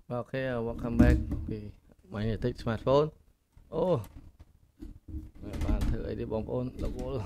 Okay, welcome back ពី Magnetic Smartphone អូបានធ្វើអីទេបងប្អូនរវល់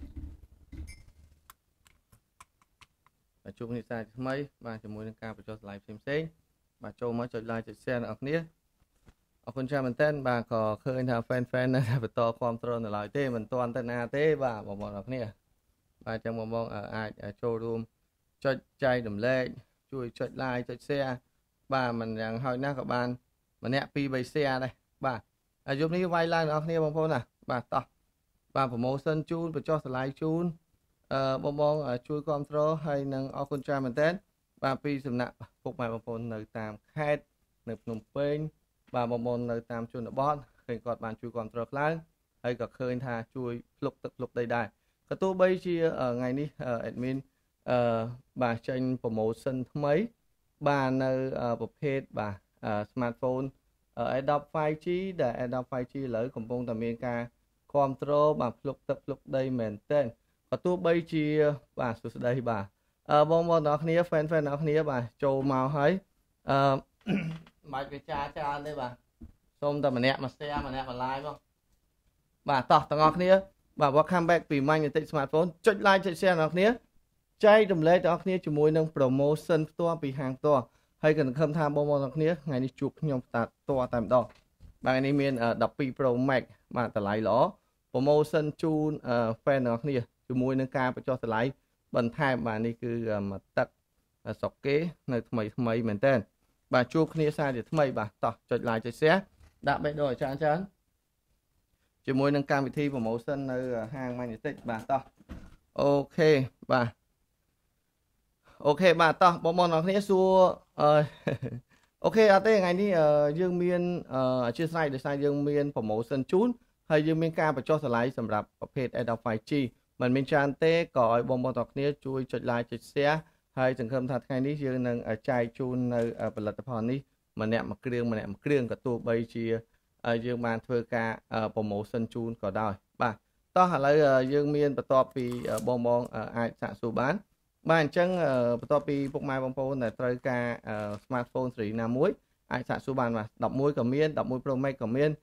ជួបគ្នាសាជាថ្មីបាទជាមួយនឹងការបញ្ចុះតម្លៃផ្សេងៗបាទចូលមកចុច like ចុច share អ្នកនរគ្នាអរគុណច្រើនមែនតើបាទក៏ឃើញថា fan នៅបន្តគ្រប់គ្រងនៅឡើយទេមិនទាន់ទៅណាទេបាទបងប្អូនអ្នកនរគ្នាបាទចឹងបងអាចចូលរួមចុចចែករំលែកជួយចុច like ចុច share បាទមិនយ៉ាងហោចណាស់ក៏បានម្នាក់2 3 share ដែរបាទយប់នេះវាយឡើងអ្នកនរគ្នាបងប្អូនណាបាទតោះបាទ promotion ជូនបញ្ចុះតម្លៃជូនបងជួយគ្រប់គ្រងហើយនឹងអរគុណច្រើនមែនតើបាទពីសំណាក់ពុកម៉ែបងប្អូននៅតាមខេត្តនៅភ្នំពេញបាទបងប្អូននៅតាមជនបទឃើញគាត់បានជួយគ្រប់គ្រងខ្លាំងហើយក៏ឃើញថាជួយភ្លុកទឹកភ្លុកដីដែរក៏ទោះបីជាថ្ងៃនេះ admin បាទចេញ promotion ថ្មីបាទនៅប្រភេទបាទ smartphone Adopt 5G ដែល Adopt 5G ឥឡូវកំពុងតែមានការគ្រប់គ្រងបាទភ្លុកទឹកភ្លុកដីមែនតើក៏ទោះបីជាបាទសួស្ដីបាទបងប្អូនទាំងអស់គ្នា fan ទាំងអស់គ្នាបាទចូលមកហើយមិនបាច់វាច្រើនទេបាទសូមតែម្នាក់មក share ម្នាក់មក live មកបាទតោះទាំងអស់គ្នាបាទ welcome back ពី Magnetic Smartphone ចុច like ចុច share ទាំងអស់គ្នាចែករំលែកទាំងអស់គ្នាជាមួយនឹង promotion ផ្ទាល់ពីហាងផ្ទាល់ហើយក៏សង្ឃឹមថាបងប្អូនទាំងអស់គ្នាថ្ងៃនេះជួបខ្ញុំផ្ទាល់តែម្ដងបាទនេះមាន12 Pro Max បាទតម្លៃល្អ promotion ជូន fan ទាំងអស់គ្នាជាមួយនឹងការបញ្ចុះតម្លៃបន្ថែមបាទនេះគឺមកទឹកស្រុកគេនៅថ្មីមែនតើបាទជួបគ្នាសារជាថ្មីបាទតោះចុច like ចុច share ដាក់បេះដូងឲ្យច្រើនជាមួយនឹងកម្មវិធី promotion នៅហាង Magnetic បាទតោះអូខេបាទអូខេបាទតោះបងប្អូនទាំងគ្នាសួរអូខេអត់ទេថ្ងៃនេះយើងមានអធិស្ឋានដោយសារយើងមាន promotion ជូនហើយយើងមានការបញ្ចុះតម្លៃសម្រាប់ប្រភេទ Adopt 5G មិនមានច្រើនទេក៏ឲ្យបងប្អូនទាំងគ្នាជួយចុច like ចុច share ហើយសង្ឃឹមថាថ្ងៃនេះយើងនឹងចែកជូននៅផលិតផលនេះម្នាក់មួយគ្រឿងក៏ទោះបីជាយើងបានធ្វើការ promotion ជូនក៏ដោយបាទតោះឥឡូវយើងមានបន្ទាប់ពីបងអាចសាកសួរបានបាទអញ្ចឹងបន្ទាប់ពីពុកម៉ែបងប្អូនដែលត្រូវការ smartphone ស៊េរីណាមួយអាចសាកសួរបានបាទ11ក៏មាន11 Pro Max ក៏មាន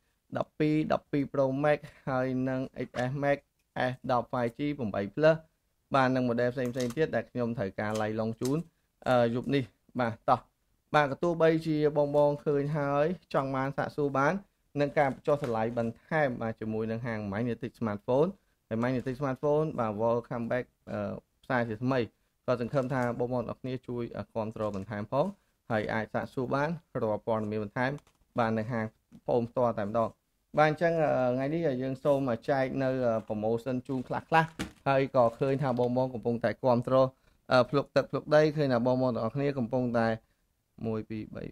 12 Pro Max ហើយនឹង XS Max S10 5G 8 Plus បាទនឹង model ផ្សេងទៀតដែលខ្ញុំត្រូវការឡៃឡុងជូនយប់នេះបាទតោះបាទក៏ទោះបីជាបងឃើញហើយចង់បានសាកសួរបាននឹងការបញ្ចុះតម្លៃបន្ថែមបាទជាមួយនឹងហាង Magnetic Smartphone ហើយ Magnetic Smartphone បាទ welcome back ផ្សាយជាថ្មីក៏សង្ឃឹមថាបងប្អូនអរគ្នាជួយគ្រប់គ្រងបន្ថែមផងហើយអាចសាកសួរបានរាល់ព័ត៌មានបន្ថែមបាននៅហាងបងផ្ទាល់តែម្ដងបាទអញ្ចឹងថ្ងៃនេះយើងសូមចែកនៅ promotion ជូនខ្លះហើយក៏ឃើញថាបងកំពុងតែគ្រប់គ្រងភ្លុកទឹកភ្លុកដីឃើញថាបងទាំងអស់គ្នាកំពុងតែ1 2 3 4 1 2 3 4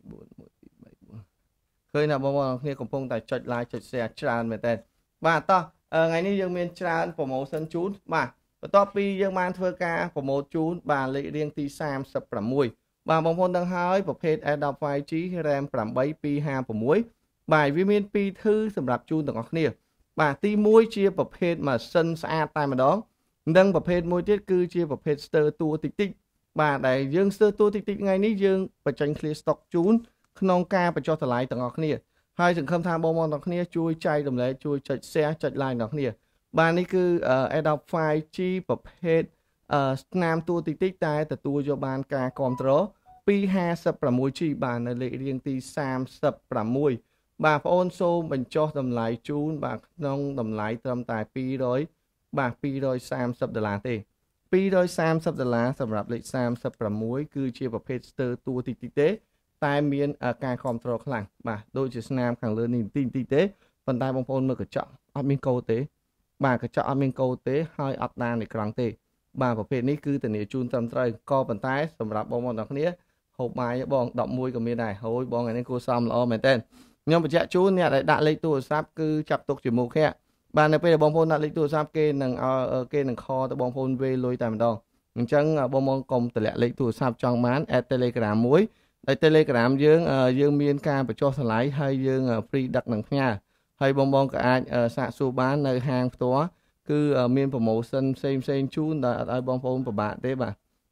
ឃើញថាបងទាំងអស់គ្នាកំពុងតែចុច like ចុច share ច្រើនមែនតើបាទតោះថ្ងៃនេះយើងមានច្រើន promotion ជូនបាទបន្ទាប់ពីយើងបានធ្វើការ promote ជូនបាទលេខរៀងទី36បាទបងប្អូនដឹងហើយប្រភេទ Adopt 5G RAM 8256បាទវាមាន2ធឺសម្រាប់ជូនទាំងអស់គ្នាបាទទី1ជាប្រភេទម៉ាស៊ីនស្អាតតែម្ដងនិងប្រភេទមួយទៀតគឺជាប្រភេទស្ទើរតួតិចបាទដែលយើងស្ទើរតួតិចថ្ងៃនេះយើងបញ្ចេញ clear stock ជូនក្នុងការបញ្ចុះតម្លៃទាំងអស់គ្នាហើយសង្ឃឹមថាបងប្អូនទាំងគ្នាជួយចែករំលែកជួយចុច share ចុច like ទាំងគ្នាបាទនេះគឺ Adopt 5G ប្រភេទស្នាមតួតិចតែទទួលយកបានការគ្រប់គ្រងពី 56G បាទនៅលេខរៀងទី36បាទបងអូនសូមបញ្ចុះតម្លៃជូនបាទក្នុងតម្លៃត្រឹមតែ200បាទ$230ទេ$230សម្រាប់លេខ36គឺជាប្រភេទស្ទើរតួតិចទេតែមានការគ្រប់គ្រងខ្លាំងបាទដូចជាស្នាមខាងលើនេះតិចទេប៉ុន្តែបងប្អូនមើលកញ្ចក់អត់មានកូដទេបាទកញ្ចក់អត់មានកូដទេហើយអត់ដានអេក្រង់ទេបាទប្រភេទនេះគឺធានាជូនត្រឹមត្រូវក៏ប៉ុន្តែសម្រាប់បងប្អូនទាំងគ្នាហូបបាយបង11ក៏មានដែរហូយបងថ្ងៃនេះគួរសមល្អមែនតើខ្ញុំបញ្ជាក់ជូនអ្នកដែលដាក់លេខទូរស័ព្ទគឺចាប់ទុកជាមុខហ่ะបាទនៅពេលបងប្អូនដាក់លេខទូរស័ព្ទគេនឹងខទៅបងប្អូនវេលុយតែម្ដងអញ្ចឹងបងប្អូនកុំតម្លាក់លេខទូរស័ព្ទចង់បាន add Telegram មួយហើយ Telegram យើងមានការបញ្ចុះតម្លៃហើយយើង free ដឹកនឹងផ្ញើហើយបងក៏អាចសាកសួរបាននៅហាងផ្ទាល់គឺមាន promotion ផ្សេងជូនដែលអត់ឲ្យបងប្អូនពិបាកទេបាទ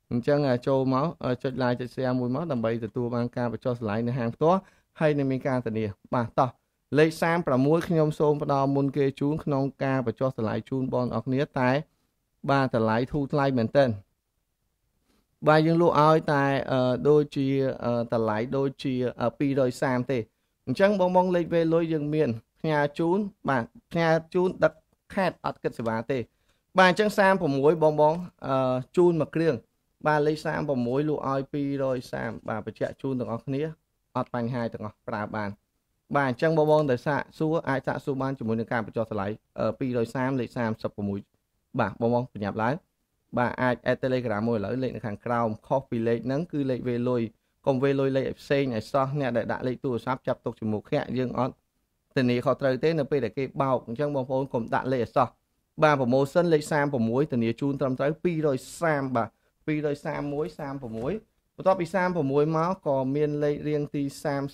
chẳng châu máu chốt like chốt share mùi máu đầm bầy từ tua ban ca và cho lạiใน hàng tó hayในมีการตนีบ่าต่อលេខ36ខ្ញុំសូមផ្ដល់មុនគេជូនក្នុងការបញ្ចុះតម្លៃជូនបងអរគ្នាតែបាទតម្លៃធូរថ្លៃមែនទែនបាទយើងលក់ឲ្យតែដូចជាតម្លៃដូចជា230ទេអញ្ចឹងបងលេខវេលុយយើងមានផ្ញើជូនបាទផ្ញើជូនដឹកខេតអត់គិតសេវាទេបាទអញ្ចឹង36បងជូនមួយគ្រឿងបាទលេខ36លក់ឲ្យ230បាទបញ្ជាក់ជូនទាំងអស់គ្នាអត់បញ្ហាទាំងអស់ប្រើបានបាទអញ្ចឹងបងទៅសាកសួរអាចសាកសួរបានជាមួយនឹងការបញ្ចុះតម្លៃ230លេខ36បាទបងប្រញាប់ឡើងបាទអាច add Telegram មួយឥឡូវលេខនៅខាងក្រោមខុសពីលេខហ្នឹងគឺលេខវេលុយកុំវេលុយលេខផ្សេងឲ្យសោះអ្នកដែលដាក់លេខទូរស័ព្ទចាប់ទុកជាមួយគ្នាយើងអត់ធានាខុសត្រូវទេនៅពេលដែលគេបោកអញ្ចឹងបងប្អូនកុំដាក់លេខឲ្យសោះបាទ promotion លេខ36ធានាជូនត្រឹមត្រូវ230បាទ231 36បន្ទាប់ពី36មកក៏មានលេខរៀងទី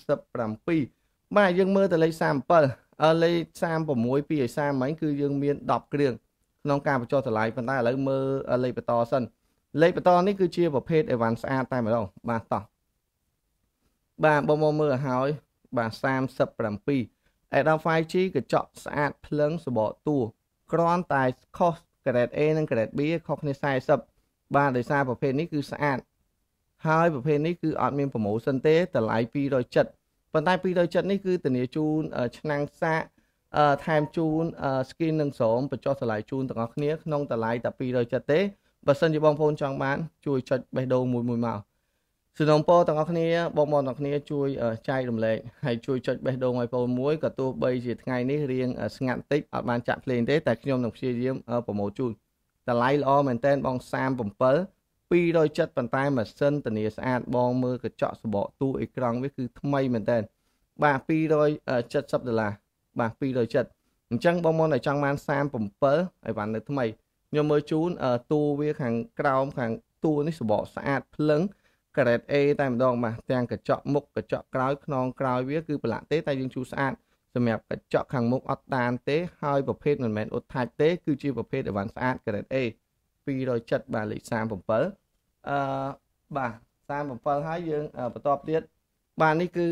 37បាទយើងមើលទៅលេខ37លេខ36 230មិញគឺយើងមាន10គ្រឿងក្នុងការបញ្ចុះតម្លៃប៉ុន្តែឥឡូវមើលលេខបន្តសិនលេខបន្តនេះគឺជាប្រភេទអីវ៉ាន់ស្អាតតែម្ដងបាទតោះបាទបងមើលឲ្យហើយបាទ37 Adapter 5G កញ្ចក់ស្អាតភ្លឹងសបកតួគ្រាន់តែខុស grade A និង grade B ខុសគ្នា40បាទដោយសារប្រភេទនេះគឺស្អាតហើយប្រភេទនេះគឺអត់មាន promotion ទេតម្លៃ270ប៉ុន្តែ270នេះគឺធានាជូនឆ្នាំងសាកថែមជូន skin និងស្រោមបញ្ចុះតម្លៃជូនទាំងអស់គ្នាក្នុងតម្លៃតែ270ទេបើសិនជាបងប្អូនចង់បានជួយចុចបេះដូងមួយមកសនំពោទាំងអស់គ្នាបងប្អូនទាំងគ្នាជួយចែករំលែកហើយជួយចុចបេះដូងឲ្យបងមួយក៏ទោះបីជាថ្ងៃនេះរៀងស្ងាត់តិចអត់បានចាក់ភ្លេងទេតែខ្ញុំនឹងព្យាយាមប្រម៉ូទជូនតម្លៃល្អមែនតើបង37 270ប៉ុន្តែម៉ាស៊ីនធានាស្អាតបងមើលកញ្ចក់សបកទូអេក្រង់វាគឺថ្មីមែនតើបាទ$270បាទ270អញ្ចឹងបងប្អូនឲ្យចង់បាន37ឲ្យបាននៅថ្មីខ្ញុំមើលជូនទូវាខាងក្រោមខាងទូនេះសបកស្អាតភ្លឹងgrade A តែម្ដងបាទទាំងកញ្ចក់មុខកញ្ចក់ក្រោយខ្នងក្រោយវាគឺប្រឡាក់ទេតែយើងជូរស្អាតសម្រាប់កញ្ចក់ខាងមុខអត់តានទេហើយប្រភេទមិនមែនអ៊ុតថាច់ទេគឺជាប្រភេទអីវ៉ាន់ស្អាត grade A 270បាទលេខ37បាទ37ហើយយើងបន្តទៀតបាទនេះគឺ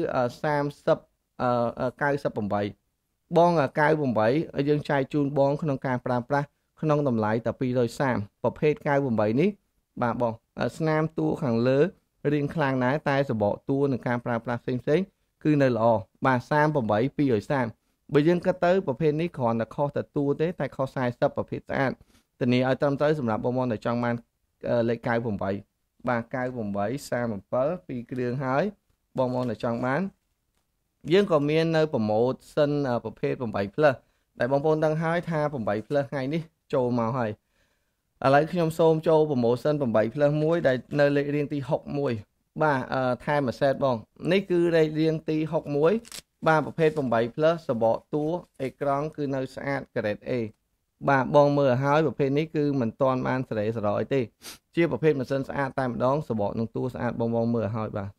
38បង98យើងចែកជូនបងក្នុងការប្រើប្រាស់ក្នុងតម្លៃតែ230ប្រភេទ98នេះបាទបងស្នាមតួខាងលើរៀងខ្លាំងណាស់តែសបកតួនឹងការប្រើប្រាស់ផ្សេងគឺនៅល្អបាទ38 230បើយើងគិតទៅប្រភេទនេះគ្រាន់តែខុសតែតួទេតែខុស40ប្រភេទស្អាតធានាឲ្យត្រឹមត្រូវសម្រាប់បងប្អូនដែលចង់បានលេខ98បាទ98 37 2គ្រឿងហើយបងប្អូនដែលចង់បានយើងក៏មាននៅប្រម៉ូទសិនប្រភេទ8 plus ដែលបងប្អូនដឹងហើយថា8 plus ថ្ងៃនេះចូលមកហើយឥឡូវខ្ញុំសូមចូល promotion 8 plus មួយដែលនៅលេខរៀងទី61បាទថែមមួយសេតបងនេះគឺលេខរៀងទី61បាទប្រភេទ8 plus សបកតួអេក្រង់គឺនៅស្អាត grade A បាទបងមើលឲ្យហើយប្រភេទនេះគឺមិនទាន់បានសេរីសរអីទេជាប្រភេទម៉ាស៊ីនស្អាតតែម្ដងសបកនឹងតួស្អាតបងមើលឲ្យហើយបាទ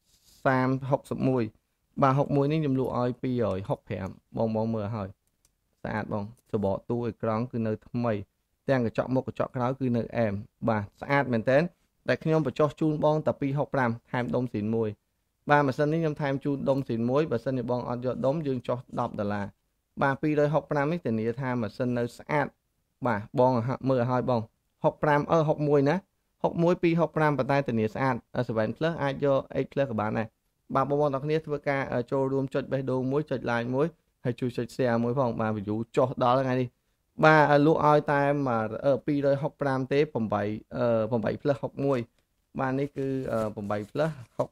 61បាទ61នេះខ្ញុំលក់ឲ្យ265បងមើលឲ្យហើយស្អាតបងសបកតួអេក្រង់គឺនៅថ្មីទាំងកញ្ចក់មុខកញ្ចក់ក្រោយគឺនៅអែមបាទស្អាតមែនតើតែខ្ញុំបញ្ចុះជូនបងតែ265ថែមដុំស៊ីនមួយបាទម៉ាស៊ីននេះខ្ញុំថែមជូនដុំស៊ីនមួយបើសិនជាបងអត់យកដុំយើងចុះ$10បាទ265នេះធានាថាម៉ាស៊ីននៅស្អាតបាទបងមើលឲ្យបង65 61ណា61 265ប៉ុន្តែធានាស្អាត7 plus អាចយក8 plus ក៏បានដែរបាទបងប្អូនទាំងគ្នាធ្វើការចូលរួមចុចបេះដូងមួយចុច like មួយហើយជួយចុច share មួយផងបាទ view ចុះដល់ថ្ងៃនេះបាទលក់ឲ្យតែ265ទេ8 plus 61បាទនេះគឺ8 plus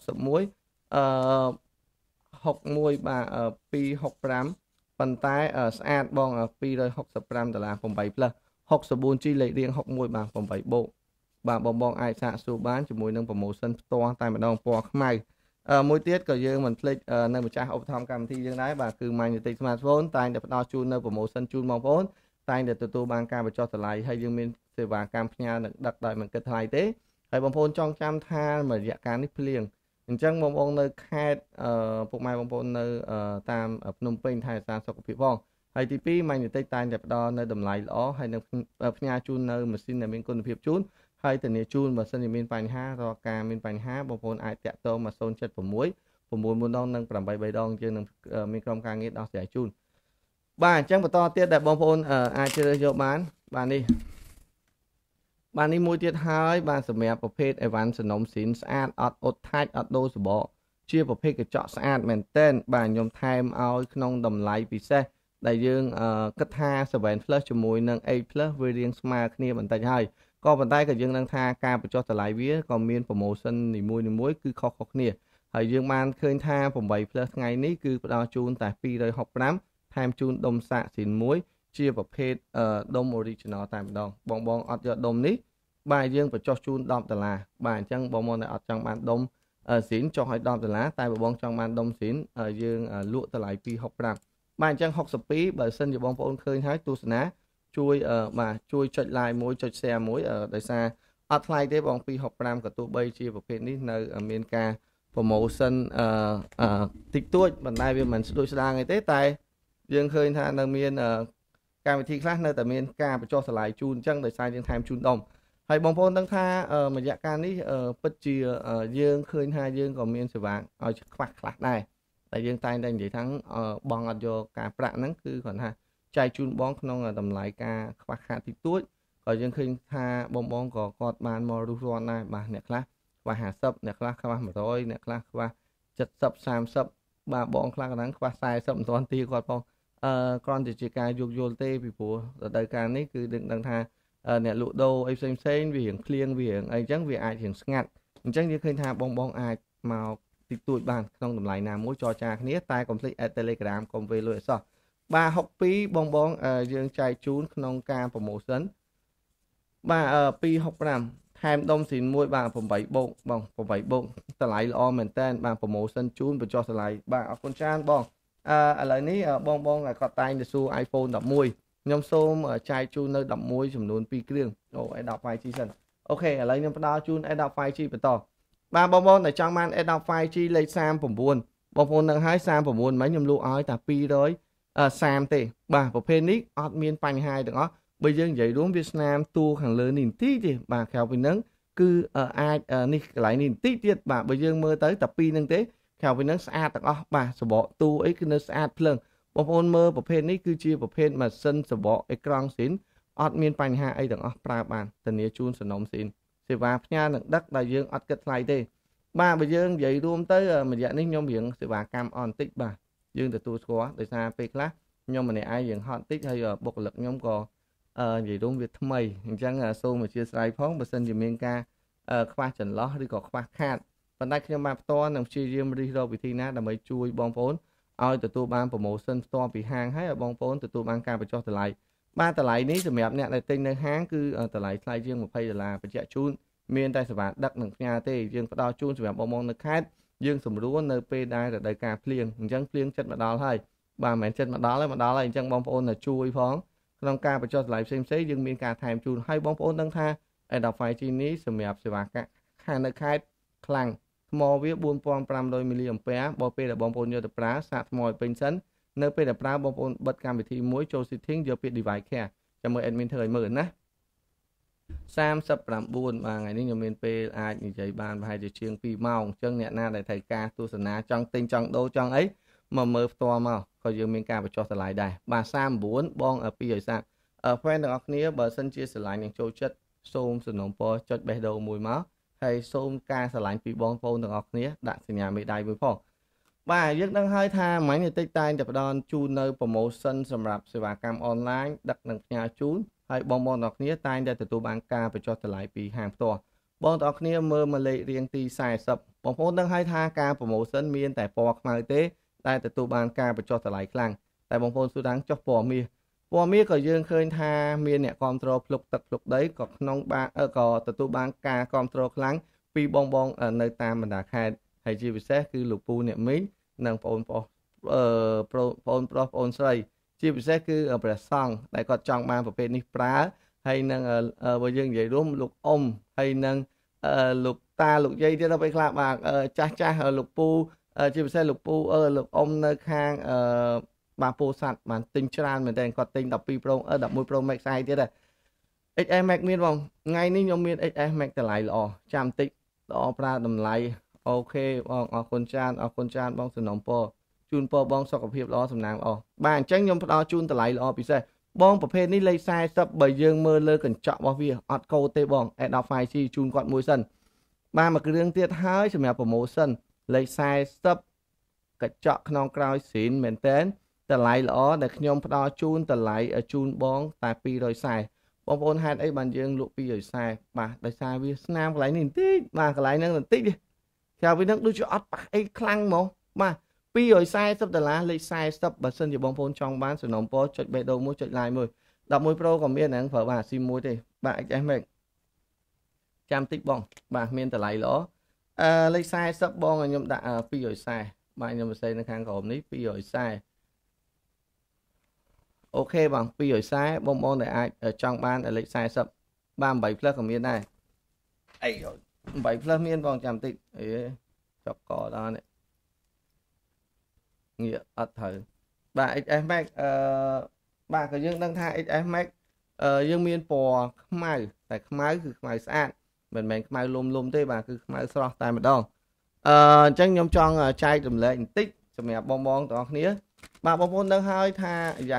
6161បាទ265ប៉ុន្តែស្អាតបង$265 8 plus 64G លេខរៀង61បាទ8បូកបាទបងអាចសាកសួរបានជាមួយនឹង promotion ផ្ទាល់តែម្ដងពណ៌ខ្មៅមួយទៀតក៏យើងមិនភ្លេចនៅម្ចាស់ឧបត្ថម្ភកម្មវិធីយើងដែរបាទគឺ Magnetic Smartphone តែងតែផ្ដល់ជូននៅ promotion ជូនបងប្អូនតែងតែទទួលបានការបញ្ចុះតម្លៃហើយយើងមានសេវាកម្មផ្ញើនិងដឹកដោយមិនគិតថ្លៃទេហើយបងប្អូនចងចាំថាមួយរយៈកាលនេះភ្លៀងអញ្ចឹងបងប្អូននៅខេត្តពុកម៉ែបងប្អូននៅតាមភ្នំពេញថែរក្សាសុខភាពផងហើយទី2 Magnetic តែងតែផ្ដល់នៅតម្លៃល្អហើយនឹងផ្ញើជូននៅម៉ាស៊ីនដែលមានគុណភាពជូនហើយធានាជូនបើសិនជាមានបញ្ហារកការមានបញ្ហាបងប្អូនអាចតាក់ទងមក076 9 ដងនិង8 3 ដងយើងនឹងមានក្រុមការងារដោះស្រាយជូនបាទអញ្ចឹងបន្តទៀតដែលបងប្អូនអាចជ្រើសយកបានបាទនេះមួយទៀតហើយបាទសម្រាប់ប្រភេទអីវ៉ាន់សំណុំស៊ីនស្អាតអត់អ៊ុតថាច់អត់ដូរសបកជាប្រភេទកញ្ចក់ស្អាតមែនទែនបាទខ្ញុំថែមឲ្យក្នុងតម្លៃពិសេសដែលយើងគិតថា7 plus ជាមួយនឹង8 plus វារៀងស្មើគ្នាបន្តិចហើយក៏ប៉ុន្តែក៏យើងនឹងថាការបញ្ចុះតម្លៃវាក៏មាន promotion នីមួយៗគឺខុសៗគ្នាហើយយើងបានឃើញថា8 plus ថ្ងៃនេះគឺផ្ដល់ជូនតែ265ថែមជូនដុំសាកស៊ីនមួយជាប្រភេទដុំ original តែម្ដងបងអត់យកដុំនេះបាទយើងបញ្ចុះជូន$10បាទអញ្ចឹងបងអត់ចង់បានដុំស៊ីនចុះឲ្យ$10តែបងចង់បានដុំស៊ីនយើងលក់តម្លៃ265បាទអញ្ចឹង62បើសិនជាបងប្អូនឃើញហើយទស្សនាជួយចុច like មួយចុច share មួយដោយសារអត់ថ្លៃទេបង265ក៏ទោះបីជាប្រភេទនេះនៅមានការ promotion តិចតួចប៉ុន្តែវាមិនស្ដួចស្ដាងអីទេតែយើងឃើញថានៅមានកម្មវិធីខ្លះនៅតែមានការបញ្ចុះតម្លៃជូនអញ្ចឹងដោយសារយើងថែមជូនដុំហើយបងប្អូនដឹងថារយៈកាលនេះពិតជាយើងឃើញថាយើងក៏មានសេវាឲ្យខ្វះខ្លះដែរតែយើងតែងតែនិយាយថាបងអត់យកការប្រាក់ហ្នឹងគឺគាត់ថាចែកជូនបងក្នុងតម្លៃការខ្វះខាតតិចតួចក៏យើងឃើញថាបងក៏គាត់បានមករស់រាន់ដែរបាទអ្នកខ្លះខ្វះ50អ្នកខ្លះខ្វះ100អ្នកខ្លះខ្វះ70 30បាទបងខ្លះកណ្ដឹងខ្វះ40មិនទាន់ទីគាត់ផងគ្រាន់តែជាការយោគយល់ទេពីព្រោះរដូវកាលនេះគឺដឹងថាអ្នកលក់ដូរអីផ្សេងវារៀងភ្លៀងវារៀងអីចឹងវាអាចរៀងស្ងាត់អញ្ចឹងយើងឃើញថាបងអាចមកតិចតួចបានក្នុងតម្លៃណាមួយចរចាគ្នាតែកុំភ្លេច Telegram កុំវេលុយអសោះបាទ62បងយើងចែកជូនក្នុងការ promotion បាទ265ថែមដុំស៊ីនមួយបាទ8បូកបង8បូកតម្លៃល្អមែនតើបាទ promotion ជូនបញ្ចុះតម្លៃបាទអរគុណច្រើនបងឥឡូវនេះបងគាត់តែងទៅសួរ iPhone 11ខ្ញុំសូមចែកជូននៅ11ចំនួន2គ្រឿងA10 5G សិនអូខេឥឡូវខ្ញុំផ្ដល់ជូន A10 5G បន្តបាទបងដែលចង់បាន A10 5G លេខ39បងប្អូននឹងឲ្យ39មិញខ្ញុំលក់ឲ្យតែ230ទេបាទប្រភេទនេះអត់មានបញ្ហាទាំងអស់បើយើងនិយាយរួមវាស្នាមតួខាងលើនេះបន្តិចទេបាទក្រៅពីហ្នឹងគឺអាចនេះកន្លែងនេះបន្តិចទៀតបាទបើយើងមើលទៅតែពីរហ្នឹងទេក្រៅពីហ្នឹងស្អាតទាំងអស់បាទសបកតួអីគឺនៅស្អាតភ្លើងបងប្អូនមើលប្រភេទនេះគឺជាប្រភេទម៉ាស៊ីនសបកអេក្រង់ស៊ីនអត់មានបញ្ហាអីទាំងអស់ប្រើបានធានាជូនសំណុំស៊ីនសេវាផ្ញើនឹងដឹកដែលយើងអត់គិតថ្លៃទេបាទបើយើងនិយាយរួមទៅរយៈនេះខ្ញុំរៀងសេវាកម្មអន់តិចបាទយើងទទួលស្គាល់ដោយសារពេលខ្លះខ្ញុំម្នាក់ឯងរៀងហត់តិចហើយបុគ្គលិកខ្ញុំក៏និយាយរួមវាថ្មីអញ្ចឹងសូមអធិស្ឋានផងបើសិនជាមានការខ្វះចន្លោះឬក៏ខ្វះខាតប៉ុន្តែខ្ញុំបានផ្ទាល់នឹងព្យាយាមរិះរកវិធីណាដើម្បីជួយបងប្អូនឲ្យទទួលបាន promotion ផ្ទាល់ពីហាងហើយឲ្យបងប្អូនទទួលបានការបញ្ចុះតម្លៃបាទតម្លៃនេះសម្រាប់អ្នកដែលទិញនៅហាងគឺតម្លៃថ្លៃជាង$20បញ្ជាក់ជូនមានតែសេវាដឹកនិងផ្ញើទេយើងផ្ដល់ជូនសម្រាប់បងប្អូននៅខេត្តយើងសម្រួលនៅពេលដែលរដូវកាលភ្លៀងអញ្ចឹងភ្លៀងចិត្តមកដល់ហើយបាទមិនមែនចិត្តមកដល់ហើយអញ្ចឹងបងប្អូនជួយផងក្នុងការបញ្ចុះតម្លៃផ្សេងយើងមានការថែមជូនហើយបងប្អូនដឹងថា A10 5G នេះសម្រាប់សេវាកម្មខាងនៅខេត្តខ្លាំងថ្មវា4500មីលីអាំពែបើពេលដែលបងប្អូនយកទៅប្រើសាកថ្មឲ្យពេញសិននៅពេលដែលប្រើបងប្អូនបិទកម្មវិធីមួយចូល setting យកពាក្យ device care ចាំមើល admin ធ្វើឲ្យមើលណា39បាទថ្ងៃនេះខ្ញុំមានពេលអាចនិយាយបានប្រហែលជាជាង2ម៉ោងអញ្ចឹងអ្នកណាដែលត្រូវការទស្សនាចង់ទិញចង់ដូរចង់អីមកមើលផ្ទាល់មកក៏យើងមានការបញ្ចុះតម្លៃដែរបាទ39បង230fan ទាំងអស់គ្នាបើសិនជាស្រឡាញ់នឹងចូលចិត្តសូមសំណូមពរចុចបេះដូងមួយមកហើយសូមការស្រឡាញ់ពីបងប្អូនទាំងអស់គ្នាដាក់សញ្ញាមេដៃមួយផងបាទយើងដឹងហើយថាមិញតិចតែងតែផ្ដល់ជូននៅ promotion សម្រាប់សេវាកម្ម online ដឹកនិងផ្ញើជូនហើយបងប្អូនទាំងអស់គ្នាតែងតែទទួលបានការបញ្ចុះតម្លៃពីហាងផ្ទាល់បងទាំងអស់គ្នាមើលមកលេខរៀងទី40បងប្អូនដឹងហើយថាការ promotion មានតែពណ៌ខ្មៅទេតែទទួលបានការបញ្ចុះតម្លៃខ្លាំងតែបងប្អូនសួរថាចុះពណ៌មាសក៏យើងឃើញថាមានអ្នកគ្រប់គ្រងភ្លុកទឹកភ្លុកដីក៏ក្នុងក៏ទទួលបានការគ្រប់គ្រងខ្លាំងពីបងនៅតាមបណ្ដាខេត្តហើយជាពិសេសគឺលោកពូអ្នកមីងនិងបងប្អូនប្រុសបងប្អូនស្រីជាពិសេសគឺព្រះសង្ឃដែលគាត់ចង់បានប្រភេទនេះប្រើហើយនឹងបើយើងនិយាយរួមលោកអ៊ំហើយនឹងលោកតាលោកយាយទៀតដល់ពេលខ្លះបាទចាស់លោកពូជាពិសេសលោកពូលោកអ៊ំនៅខាងបាទពោធិ៍សាត់បានទិញច្រើនមែនតើគាត់ទិញ12 Pro 11 Pro Max ឯទៀត XS Max មានបងថ្ងៃនេះខ្ញុំមាន XS Max តម្លៃល្អចាំតិចល្អប្រើតម្លៃអូខេបងអរគុណច្រើនបងសំណូមពរជូនពរបងសុខភាពល្អសំណាងល្អបាទអញ្ចឹងខ្ញុំផ្ដល់ជូនតម្លៃល្អពិសេសបងប្រភេទនេះលេខ40បើយើងមើលលើកញ្ចក់របស់វាអត់កូដទេបង A10 5G ជូនគាត់មួយសិនបាទមួយគ្រឿងទៀតហើយសម្រាប់ promotion លេខ40កញ្ចក់ខ្នងក្រោយស៊ីនមែនតែនតម្លៃល្អដែលខ្ញុំផ្ដល់ជូនតម្លៃជូនបងតែ240បងប្អូនហេតុអីបានយើងលក់240បាទដោយសារវាស្នាមកន្លែងនេះបន្តិចបាទកន្លែងហ្នឹងបន្តិចក្រៅពីហ្នឹងដូចជាអត់ប៉ះអីខ្លាំងហ្មងបាទ$240លេខ40បើសិនជាបងប្អូនចង់បានសំណូមពរចុចបេះដូងមួយចុច like មួយ11 Pro ក៏មានហ្នឹងប្រើបាន SIM មួយទេបាទ XS Max ចាំតិចបងបាទមានតម្លៃល្អលេខ40បងខ្ញុំដាក់240បាទខ្ញុំសរសេរនៅខាងក្រោមនេះ240អូខេបង240បងប្អូនដែលអាចចង់បានលេខ40បាទ8 plus ក៏មានដែរអី8 plus មានបងចាំតិចអីចប់កដល់នេះងាកអត់ត្រូវបាទ XS Max បាទក៏យើងដឹងថា XS Max យើងមានពណ៌ខ្មៅតែខ្មៅគឺខ្មៅស្អាតមិនមែនខ្មៅលុំទេបាទគឺខ្មៅស្រស់តែម្ដងអញ្ចឹងខ្ញុំចង់ចែករំលែកបន្តិចសម្រាប់បងទាំងអស់គ្នាបាទបងប្អូនដឹងហើយថាយ៉ា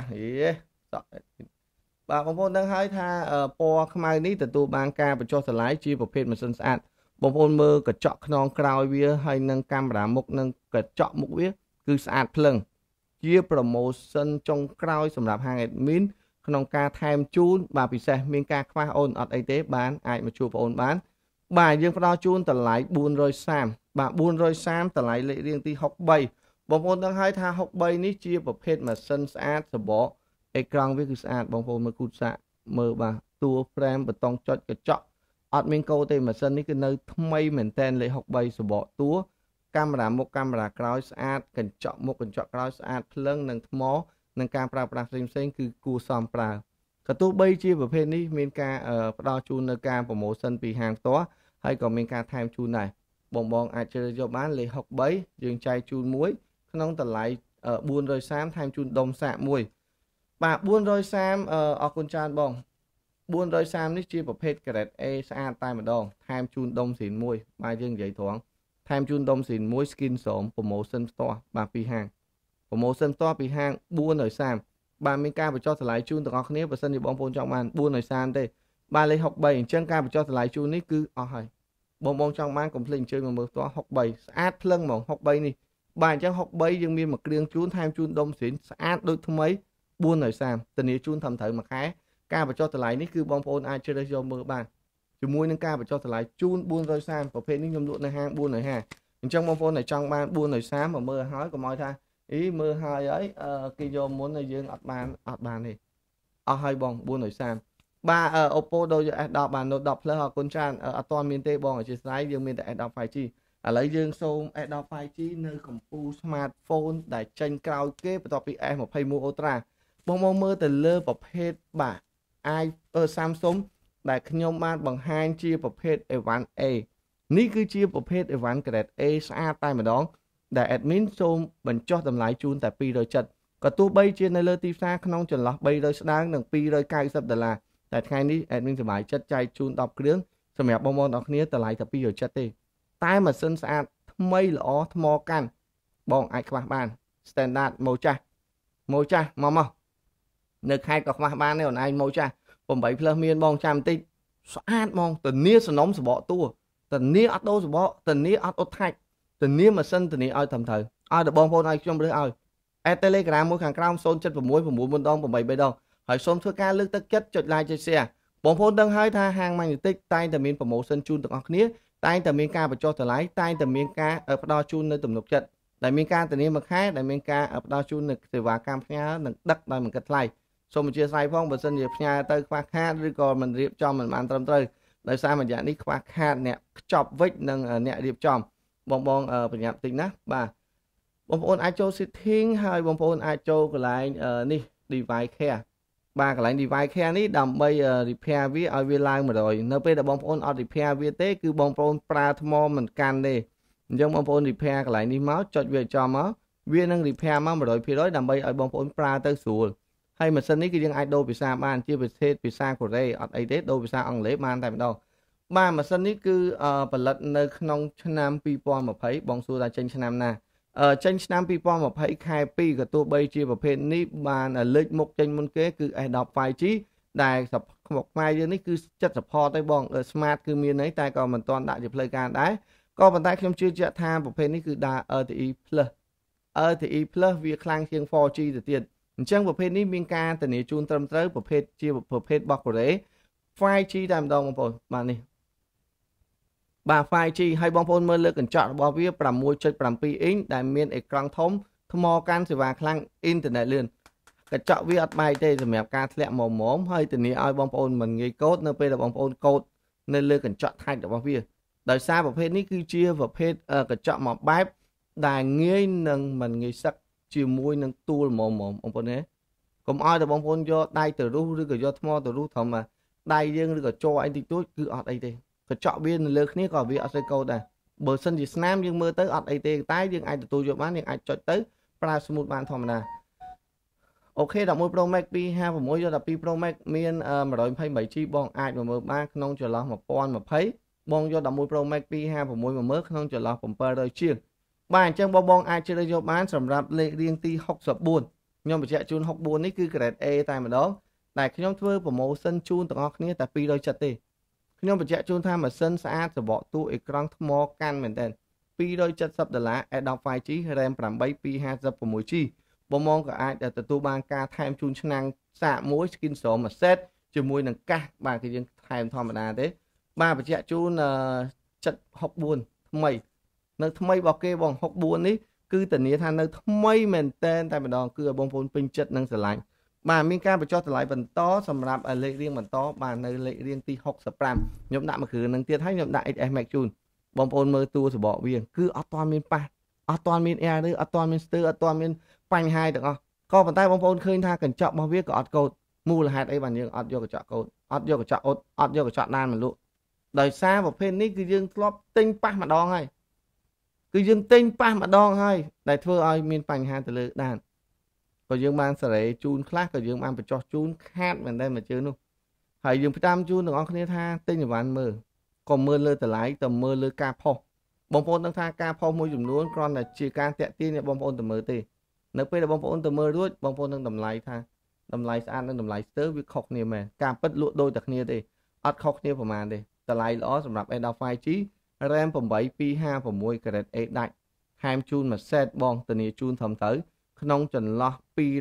បាទបងប្អូនដឹងហើយថាពណ៌ខ្មៅនេះទទួលបានការបញ្ចុះតម្លៃជាប្រភេទម៉ាស៊ីនស្អាតបងប្អូនមើលកញ្ចក់ខ្នងក្រោយវាហើយនឹងកាមេរ៉ាមុខនិងកញ្ចក់មុខវាគឺស្អាតភ្លឹងជា promotion ចុងក្រោយសម្រាប់ហាង admin ក្នុងការថែមជូនបាទពិសេសមានការខ្វះអូនអត់អីទេបានអាចមកជួបបងអូនបានបាទយើងផ្ដល់ជូនតម្លៃ430បាទ430តម្លៃលេខរៀងទី63បងប្អូនដឹងហើយថា63នេះជាប្រភេទម៉ាស៊ីនស្អាតសបកអេក្រង់វាគឺស្អាតបងប្អូនមើលគូតសាក់មើលបាទតួ frame បតុងចុចកញ្ចក់អត់មានកោទេម៉ាស៊ីននេះគឺនៅថ្មីមែនតែនលេខ63សបកតួកាមេរ៉ាមុខកាមេរ៉ាក្រោយស្អាតកញ្ចក់មុខកញ្ចក់ក្រោយស្អាតភ្លឹងនិងថ្មនិងការប្រើប្រាស់ផ្សេងគឺគួរសមប្រើក៏ទោះបីជាប្រភេទនេះមានការផ្ដល់ជូននៅការ promotion ពីហាងផ្ទាល់ហើយក៏មានការថែមជូនដែរបងអាចជ្រើសយកបានលេខ63យើងចែកជូនមួយក្នុងតម្លៃ430ថែមជូនដុំសាកមួយបាទ430អរគុណច្រើនបង430នេះជាប្រភេទ grade A ស្អាតតែម្ដងថែមជូនដុំស៊ីនមួយបាទយើងនិយាយត្រង់ថែមជូនដុំស៊ីនមួយ skin ស្រោម promotion ផ្ទាល់បាទពីហាង promotion ផ្ទាល់ពីហាង430បាទមានការបញ្ចុះតម្លៃជូនទាំងអស់គ្នាបើសិនជាបងប្អូនចង់បាន430ទេបាទលេខ63អញ្ចឹងការបញ្ចុះតម្លៃជូននេះគឺអស់ហើយបងចង់បានកុំភ្លេចអញ្ជើញមកមើលផ្ទាល់63ស្អាតភ្លឹងហ្មង63នេះបាទអញ្ចឹង63យើងមានមួយគ្រឿងជូនថែមជូនដុំស៊ីនស្អាតដូចថ្មី430ធានាជូនត្រឹមត្រូវមួយខែការបញ្ចុះតម្លៃនេះគឺបងប្អូនអាចជ្រើសយកមើលបានជាមួយនឹងការបញ្ចុះតម្លៃជូន430ប្រភេទនេះខ្ញុំលក់នៅហាង450អញ្ចឹងបងប្អូនដែលចង់បាន430មកមើលហើយកុំឲ្យថាអីមើលហើយគេយកមុនហើយយើងអត់បានទេអស់ហើយបង430បាទ Oppo ដូច S10 បាន Note 10 Plus អរគុណច្រើនអត់ទាន់មានទេបងអធិស្ឋានយើងមានតែ S10 5G ឥឡូវយើងសូម S10 5G នៅកម្ពុជា smartphone ដែលចេញក្រោយគេបន្ទាប់ពី S21 Ultra បងមើលទៅលើប្រភេទបាទ Samsung ដែលខ្ញុំបានបង្ហាញជាប្រភេទ A1A នេះគឺជាប្រភេទ A1 grade A ស្អាតតែម្ដងដែល admin សូមបញ្ចុះតម្លៃជូនតែ270ក៏ទោះបីជានៅលើទីផ្សារក្នុងចន្លោះ300ស្ដើងនិង$290តែថ្ងៃនេះ admin សប្បាយចិត្តចែកជូន10គ្រឿងសម្រាប់បងប្អូនទាំងគ្នាតម្លៃតែ270ទេតែម៉ាស៊ីនស្អាតថ្មីល្អថ្មកាន់បងអាចខ្វះបាន standard ម៉ូចាស់មកនៅខេត្តក៏ខ្វះបានដែរអូនឯងម៉ូចាស់8 plus មានបងចាំបន្តិចស្អាតហ្មងធានាសំណុំសបកតួធានាអត់ដូរសបកធានាអត់អត់ថាច់ធានាម៉ាស៊ីនធានាឲ្យត្រឹមត្រូវឲ្យតែបងប្អូនឲ្យខ្ញុំរើសឲ្យ Telegram មួយខាងក្រោម076 9 8 3ហើយសូមធ្វើការលើកទឹកចិត្តចុច like ចុច share បងប្អូនដឹងហើយថាហាង Magnetic តែងតែមាន promotion ជូនទាំងអស់គ្នាតែងតែមានការបញ្ចុះតម្លៃតែងតែមានការផ្ដល់ជូននៅទំនុកចិត្តដែលមានការធានាមួយខែដែលមានការផ្ដល់ជូននៅសេវាកម្មផ្ញើនិងដឹកដោយមិនគិតថ្លៃសូមអធិស្ឋានផងបើសិនជាផ្ញើទៅខ្វះខាតឬក៏មិនរៀបចំមិនបានត្រឹមត្រូវដោយសារមួយយ៉ាងនេះខ្វះខាតអ្នកខ្ចប់វិចនិងអ្នករៀបចំបងប្រញាប់តិចណាបាទបងប្អូនអាចចូល setting ហើយបងប្អូនអាចចូលកន្លែងនេះ device care បាទកន្លែង device care នេះដើម្បី repair វាឲ្យវាឡើង100នៅពេលដែលបងប្អូនអត់ repair វាទេគឺបងប្អូនប្រើថ្មមិនកាន់ទេអញ្ចឹងបងប្អូន repair កន្លែងនេះមកចុចវាចំមកវានឹង repair មក100% ដើម្បីឲ្យបងប្អូនប្រើទៅស្រួល hay mà sân ní cái riêng ai đô bị xa ban chia bị xa của đây ở đây đô bị xa ông lễ man tại đâu ba mà sân ní cứ bật lật nơi nông nam pipo mà thấy bóng xu ra trên nam na trên nam pipo mà thấy khai pi của tôi bây chia vào bên ní ban là lịch một trên môn kế cứ ai đọc vài chí đài sập một mai như ní cứ chất sập ho tay bong smart cứ miền ấy tay còn mình toàn đại dịp lời can đấy có bàn tay không chưa chợ tham một bên ní cứ đà thì thì plus វាខ្លាំងជាង 4G ទៅទៀតអញ្ចឹងប្រភេទនេះមានការធានាជូនត្រឹមត្រូវប្រភេទជាប្រភេទរបស់កូរ៉េ 5G តែម្ដងបងប្អូនបាទនេះបាទ 5G ហើយបងប្អូនមើលលើកញ្ចក់របស់វា 6.7 អ៊ីងដែលមានអេក្រង់ធំថ្មកាន់សេវាខ្លាំងអ៊ីនធឺណិតលឿនកញ្ចក់វាអត់បែកទេសម្រាប់ការធ្លាក់មុំហើយធានាឲ្យបងប្អូនមិនងាយកូដនៅពេលដែលបងប្អូនកូដនៅលើកញ្ចក់ថែករបស់វាដោយសារប្រភេទនេះគឺជាប្រភេទកញ្ចក់មួយបែបដែលងាយនឹងមិនងាយសឹកជាមួយនឹងទូលមុំបងប្អូនណាកុំឲ្យតែបងប្អូនយកដៃទៅរុះឬក៏យកថ្មទៅរុះធម្មដៃយើងឬក៏ជ័រអីតិចតួចគឺអត់អីទេកញ្ចក់វានៅលើគ្នាក៏វាអត់ស្អីកោដែរបើសិនជាស្នាមយើងមើលទៅអត់អីទេតែយើងអាចទទួលយកបានយើងអាចចុចទៅប្រើ smooth បានធម្មតាអូខេ11 Pro Max 256យក12 Pro Max មាន 128GB បងអាចមកមើលបានក្នុងចន្លោះ1020បងយក11 Pro Max 256មកមើលក្នុងចន្លោះ700ជាងបាទអញ្ចឹងបងអាចជ្រើសយកបានសម្រាប់លេខរៀងទី64ខ្ញុំបញ្ជាក់ជូន64នេះគឺ grade A តែម្ដងដែលខ្ញុំធ្វើ promotion ជូនទាំងអស់គ្នាតែ270ទេខ្ញុំបញ្ជាក់ជូនថាម៉ាស៊ីនស្អាតសបកតួអេក្រង់ថ្មកាន់មែនតើ$270 Adobe 5G RAM 8 256GB បងក៏អាចទទួលបានការថែមជូនឆ្នាំងសាកមួយ skin storm មួយ set ជាមួយនឹងកាសបាទគឺយើងថែមធម្មតាទេបាទបញ្ជាក់ជូន764ថ្មីនៅថ្មីរបស់គេបង64នេះគឺធានាថានៅថ្មីមែនតែម្ដងគឺឲ្យបងប្អូនពេញចិត្តនិងស្រឡាញ់បាទមានការបញ្ចុះតម្លៃបន្តសម្រាប់លេខរៀងបន្តបាទនៅលេខរៀងទី65ខ្ញុំដាក់មួយគ្រឿងនឹងទៀតហើយខ្ញុំដាក់ XS Max ជូនបងប្អូនមើលតួសបកវាគឺអត់ទាន់មានប៉ះអត់ទាន់មាន air ឬអត់ទាន់មានស្ទើរអត់ទាន់មានបញ្ហាទាំងអស់ក៏ប៉ុន្តែបងប្អូនឃើញថាកញ្ចក់របស់វាក៏អត់កូដមូលហេតុអីបានយើងអត់យកកញ្ចក់កូដអត់យកកញ្ចក់អ៊ុតអត់យកកញ្ចក់ដានមកលក់ដោយសារប្រភេទនេះគឺយើងធ្លាប់ទិញប៉ះម្ដងហើយគឺយើងទិញប៉ះម្ដងហើយដែលធ្វើឲ្យមានបញ្ហាទៅលើដានក៏យើងបានសេរីជូនខ្លះក៏យើងបានបញ្ចុះជូនខាតមែនតែមួយជើងនោះហើយយើងផ្ដាំជូនទាំងអស់គ្នាថាទិញអីវ៉ាន់មើលក៏មើលលើតម្លៃទៅមើលលើការផុសបងប្អូនដឹងថាការផុសមួយចំនួនគ្រាន់តែជាការតាក់ទាញឲ្យបងប្អូនទៅមើលទេនៅពេលដែលបងប្អូនទៅមើលរួចបងប្អូននឹងតម្លៃថាតម្លៃស្អាតនិងតម្លៃស្ទើរវាខុសគ្នាមែនការពិតលក់ដូចតែគ្នាទេអត់ខុសគ្នាប្រហែលទេតម្លៃល្អសម្រាប់ Adobe 5G RAM 8 256 grade A ដាច់ថែមជូនមួយ set បងធានាជូនត្រឹមត្រូវក្នុងចន្លោះ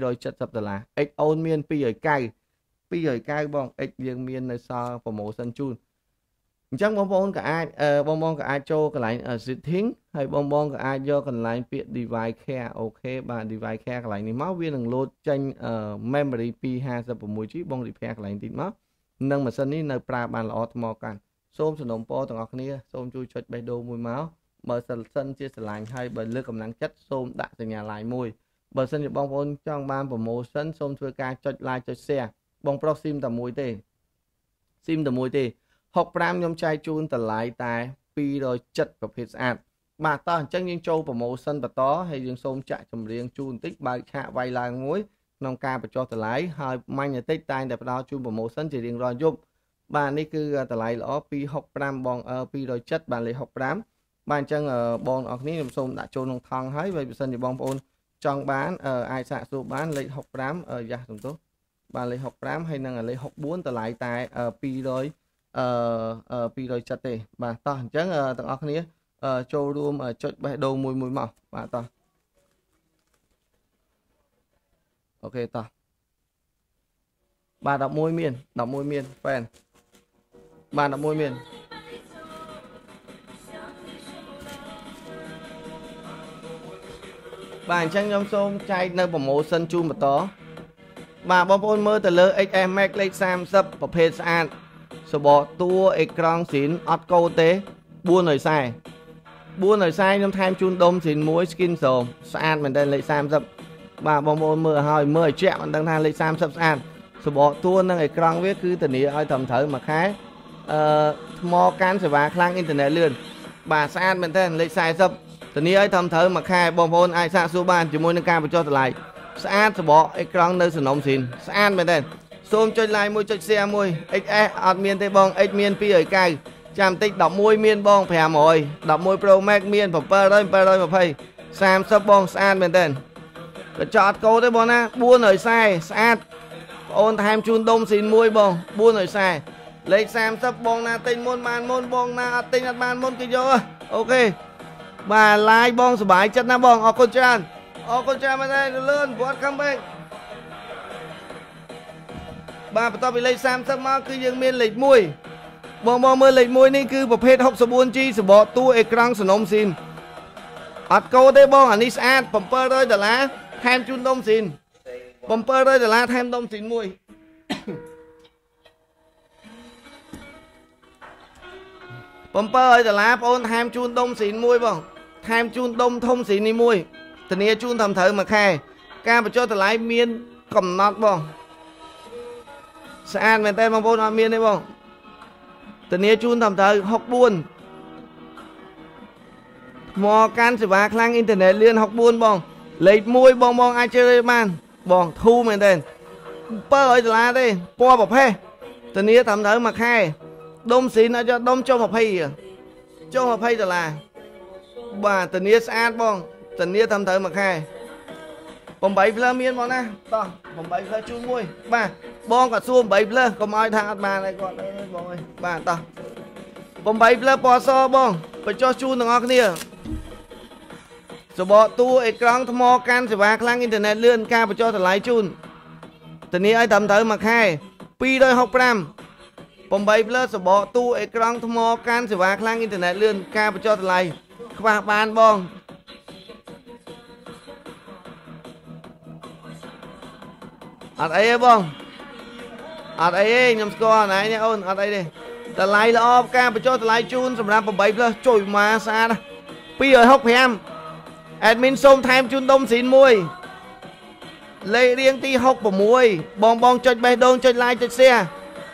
$270 XO មាន290បង X យើងមាននៅសល់ promotion ជូនអញ្ចឹងបងប្អូនក៏អាចចូលកន្លែង setting ហើយបងក៏អាចយកកន្លែងពាក្យ device care អូខេបាទ device care កន្លែងនេះមកវានឹងលោតចេញ memory 256GB បង repair កន្លែងតិចមកនឹងម៉ាស៊ីននេះនៅប្រើបានល្អថ្មកាន់សូមសំណូមពរទាំងអស់គ្នាសូមជួយចុចបេះដូងមួយមកបើសិនជាស្រឡាញ់ហើយបើលើកកម្លាំងចិត្តសូមដាក់សញ្ញា like មួយបើសិនជាបងប្អូនចង់បាន promotion សូមធ្វើការចុច like ចុច share បងប្រុសស៊ីមតែមួយទេ65ខ្ញុំចែកជូនតម្លៃតែ270ប្រភេទស្អាតបាទតោះអញ្ចឹងយើងចូល promotion បន្តហើយយើងសូមចាក់ចម្រៀងជូនបន្តិចបើកឆាកវាយឡើងមួយក្នុងការបញ្ចុះតម្លៃហើយមាញ់បន្តិចតែងតែផ្ដល់ជូន promotion ជារៀងរាល់យប់បាទនេះគឺតម្លៃល្អ265បង270បាទលេខ65បាទអញ្ចឹងបងប្អូនគ្នាខ្ញុំសូមដាក់ចូលក្នុងថង់ហើយបើសិនជាបងប្អូនចង់បានអាចសាកសួរបានលេខ65យ៉ាសំទោសបាទលេខ65ហើយនឹងលេខ64តម្លៃតែ270ទេបាទតោះអញ្ចឹងទាំងអស់គ្នាចូលរួមចុចបេះដូងមួយមកបាទតោះអូខេតោះបាទ11មានហ្វេនបាទ11មានបាទអញ្ចឹងខ្ញុំសូមចែកនៅ promotion ជូនបន្តបាទបងប្អូនមើលទៅលើ XS Max លេខ30ប្រភេទស្អាតសបកតួអេក្រង់ស៊ីនអត់កូដទេ440ខ្ញុំថែមជូនដុំស៊ីនមួយ skin ស្រោមស្អាតមែនតើលេខ30បាទបងប្អូនមើលឲ្យមើលឲ្យជាក់មិនដឹងថាលេខ30ស្អាតសបកតួនឹងអេក្រង់វាគឺធានាឲ្យត្រឹមត្រូវមួយខែថ្មកាន់សេវាខ្លាំងអ៊ីនធឺណិតលឿនបាទស្អាតមែនតើលេខ40ធានាឲ្យត្រឹមត្រូវមួយខែបងប្អូនអាចសាកសួរបានជាមួយនឹងការបញ្ចុះតម្លៃ sát bỏ ekran nơi sân nông xin sát bên đây xôm chơi lại môi chơi xe môi XS ọt miên tây bong X miên pi ở cài chạm tích đọc môi miên bong phè mồi đọc môi Pro Max miên phẩm per đây mà phây sam sắp bong sát bên đây chọt câu tới bong á buôn ở sai sát ôn tham chun đông xin môi bong buôn ở sai lấy sam sắp bong na tinh môn bong na tinh ăn man môn kia vô ok bà lai bong sờ bài chất na bong ở con trai mà đây lươn vót không bên bà bắt đầu bị lấy sam sắp máu cứ dương miên lịch mùi bong mưa lịch mùiนี่คือประเภท64 chi sờ bỏ tu ekran sờ nôm xin ọt câu đây bong anh đi sát phẩm per đây đờ lá tham chun đông xin phẩm per đây đờ lá tham đông xin mùi phẩm per đây đờ lá ôn tham chun đông xin mùi bong tham chun đông thông xin đi mùi tình yêu chun thầm thử mà khai ca và cho thằng lái miên cầm nọt bong sàn bên tên bong bông nọt miên đấy bong tình yêu chun thầm thử học buôn mò can sự vác lang internet liên học buôn bong lấy môi bong ai chơi man bong thu bên tên pơ ơi là đây po bọc he tình yêu thầm thử mà khai đông xin cho đông cho một hay cho một hay là bà tình yêu sàn bong tình yêu thầm thử mà khai bong bảy phơ miên bong na to bong bảy phơ chun môi ba bong cả xuông bảy phơ còn ai thằng bà này còn bong ơi ba to bong bảy phơ po so bong phải cho chun thằng ngọc kia số bộ tu ekran thâm mò can sẽ vác lang internet lươn ca phải cho thằng lái chun tình yêu ai thầm thử mà khai pi đôi học ram bong bảy phơ số bộ tu ekran thâm mò can sẽ vác lang internet lươn ca phải cho thằng lái các bạn bong ở đây bong ở đây nhầm score này nha ôn ở đây đi ta lại là ca phải cho ta lại chun sầm ra bảy phơ chổi mà xa đó pi ở học em admin xôm tham chun đông xin môi lấy riêng ti học của môi bong chơi bay đôn chơi like chơi xe